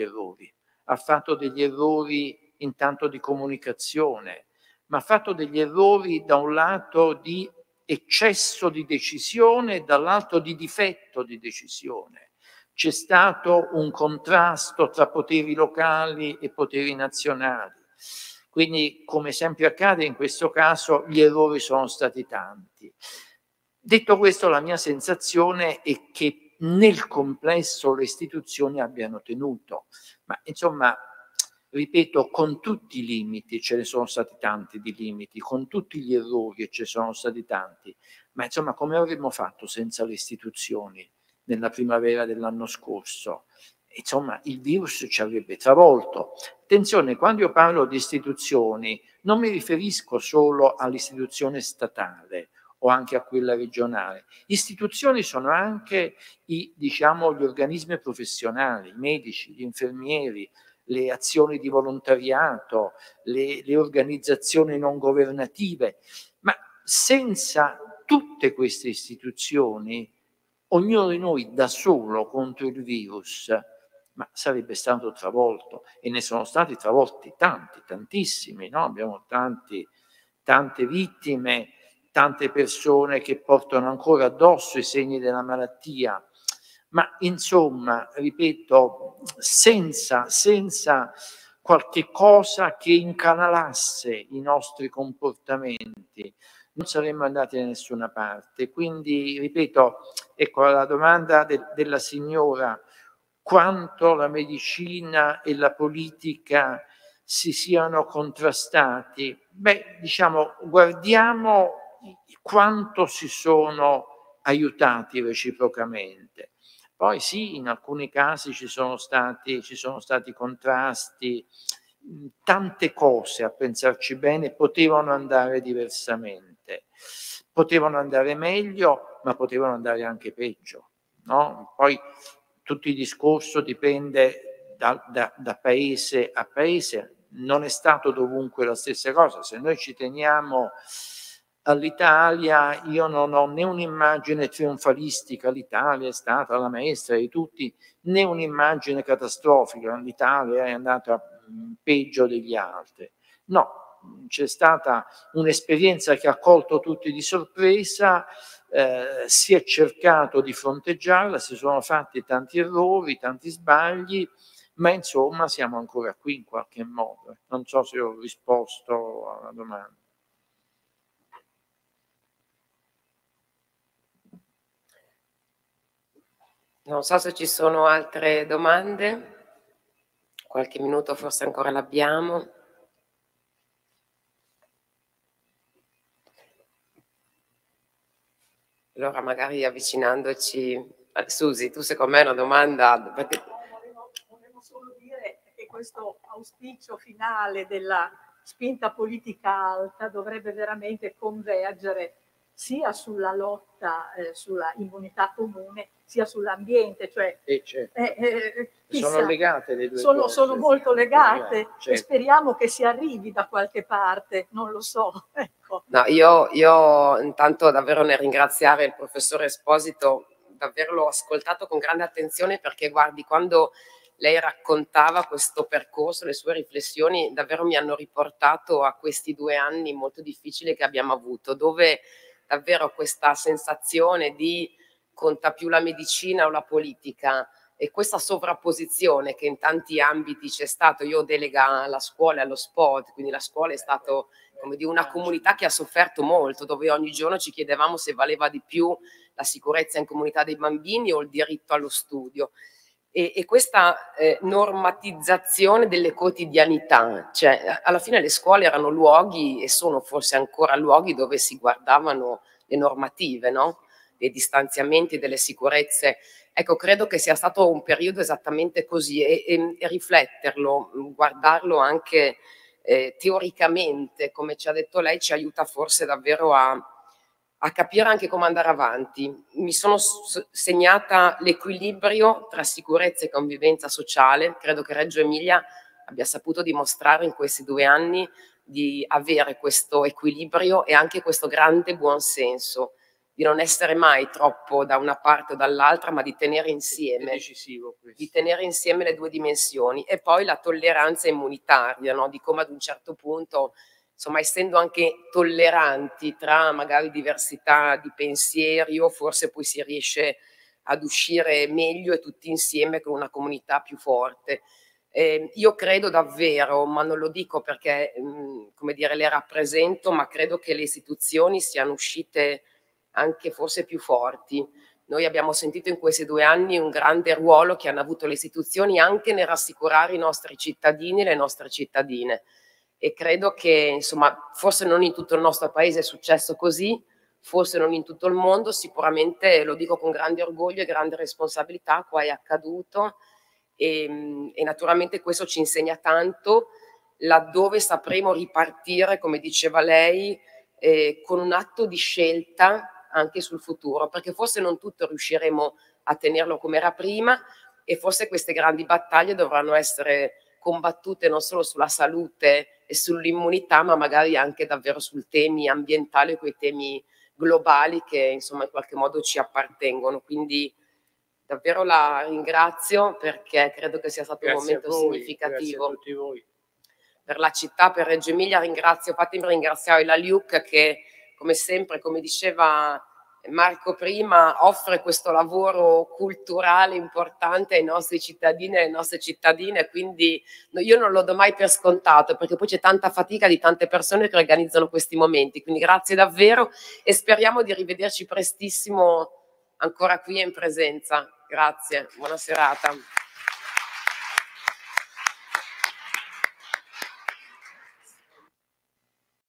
errori intanto di comunicazione, ma ha fatto degli errori da un lato di eccesso di decisione e dall'altro di difetto di decisione. C'è stato un contrasto tra poteri locali e poteri nazionali. Quindi, come sempre accade in questo caso, gli errori sono stati tanti. Detto questo, la mia sensazione è che nel complesso le istituzioni abbiano tenuto, ma insomma, ripeto, con tutti i limiti, ce ne sono stati tanti di limiti, con tutti gli errori, ce ne sono stati tanti, ma insomma, come avremmo fatto senza le istituzioni nella primavera dell'anno scorso? Insomma, il virus ci avrebbe travolto. Attenzione, quando io parlo di istituzioni, non mi riferisco solo all'istituzione statale o anche a quella regionale. Istituzioni sono anche gli organismi professionali, i medici, gli infermieri, le azioni di volontariato, le organizzazioni non governative. Ma senza tutte queste istituzioni, ognuno di noi da solo contro il virus, ma sarebbe stato travolto, e ne sono stati travolti tanti, tantissimi, no? Abbiamo tante vittime, tante persone che portano ancora addosso i segni della malattia, ma insomma, ripeto, senza qualche cosa che incanalasse i nostri comportamenti, non saremmo andati da nessuna parte. Quindi, ripeto, ecco la domanda della signora, quanto la medicina e la politica si siano contrastati. Beh, diciamo, guardiamo quanto si sono aiutati reciprocamente. Poi sì, in alcuni casi ci sono stati contrasti, tante cose, a pensarci bene, potevano andare diversamente, potevano andare meglio, ma potevano andare anche peggio, no? Poi tutto il discorso dipende da paese a paese. non è stato dovunque la stessa cosa. Se noi ci teniamo all'Italia, io non ho né un'immagine trionfalistica, l'Italia è stata la maestra di tutti, né un'immagine catastrofica, l'Italia è andata peggio degli altri. No, c'è stata un'esperienza che ha colto tutti di sorpresa, si è cercato di fronteggiarla, si sono fatti tanti errori, tanti sbagli, ma insomma siamo ancora qui in qualche modo. Non so se ho risposto alla domanda. Non so se ci sono altre domande, qualche minuto forse ancora l'abbiamo. Allora magari avvicinandoci, Susi, tu secondo me hai una domanda? Perché... Volevo solo dire che questo auspicio finale della spinta politica alta dovrebbe veramente convergere sia sulla lotta, sulla immunità comune, sia sull'ambiente. Cioè, certo. Sono legate le due cose. Sono molto legate, certo. E speriamo che si arrivi da qualche parte, non lo so. Ecco. No, io intanto davvero nel ringraziare il professore Esposito, davvero l'ho ascoltato con grande attenzione, perché guardi, quando lei raccontava questo percorso, le sue riflessioni davvero mi hanno riportato a questi 2 anni molto difficili che abbiamo avuto, dove davvero questa sensazione di conta più la medicina o la politica, e questa sovrapposizione che in tanti ambiti c'è stato. Io delega alla scuola e allo sport, quindi la scuola è stato, come dire, una comunità che ha sofferto molto, dove ogni giorno ci chiedevamo se valeva di più la sicurezza in comunità dei bambini o il diritto allo studio. E questa normatizzazione delle quotidianità, cioè alla fine le scuole erano luoghi, e sono forse ancora luoghi, dove si guardavano le normative, no? Dei distanziamenti, delle sicurezze. Ecco, credo che sia stato un periodo esattamente così, e rifletterlo, guardarlo anche teoricamente, come ci ha detto lei, ci aiuta forse davvero a capire anche come andare avanti. Mi sono segnata l'equilibrio tra sicurezza e convivenza sociale. Credo che Reggio Emilia abbia saputo dimostrare in questi 2 anni di avere questo equilibrio e anche questo grande buonsenso, di non essere mai troppo da una parte o dall'altra, ma di tenere insieme, è decisivo questo, di tenere insieme le 2 dimensioni. E poi la tolleranza immunitaria, no? Di come ad un certo punto, insomma, essendo anche tolleranti tra magari diversità di pensieri, o forse poi si riesce ad uscire meglio e tutti insieme con una comunità più forte. Io credo davvero, ma non lo dico perché, come dire, le rappresento, ma credo che le istituzioni siano uscite anche forse più forti. Noi abbiamo sentito in questi 2 anni un grande ruolo che hanno avuto le istituzioni anche nel rassicurare i nostri cittadini e le nostre cittadine, e credo che, insomma, forse non in tutto il nostro paese è successo così, forse non in tutto il mondo, sicuramente, lo dico con grande orgoglio e grande responsabilità, qua è accaduto, e naturalmente questo ci insegna tanto, laddove sapremo ripartire, come diceva lei, con un atto di scelta anche sul futuro, perché forse non tutto riusciremo a tenerlo come era prima, e forse queste grandi battaglie dovranno essere combattute non solo sulla salute e sull'immunità, ma magari anche davvero sui temi ambientali, quei temi globali che insomma in qualche modo ci appartengono. Quindi davvero la ringrazio, perché credo che sia stato un momento significativo. Grazie a tutti voi. Per la città, per Reggio Emilia, fatemi ringraziare la LIUC che, come sempre, come diceva Marco prima, offre questo lavoro culturale importante ai nostri cittadini e alle nostre cittadine, quindi io non lo do mai per scontato, perché poi c'è tanta fatica di tante persone che organizzano questi momenti, quindi grazie davvero, e speriamo di rivederci prestissimo ancora qui in presenza. Grazie, buona serata.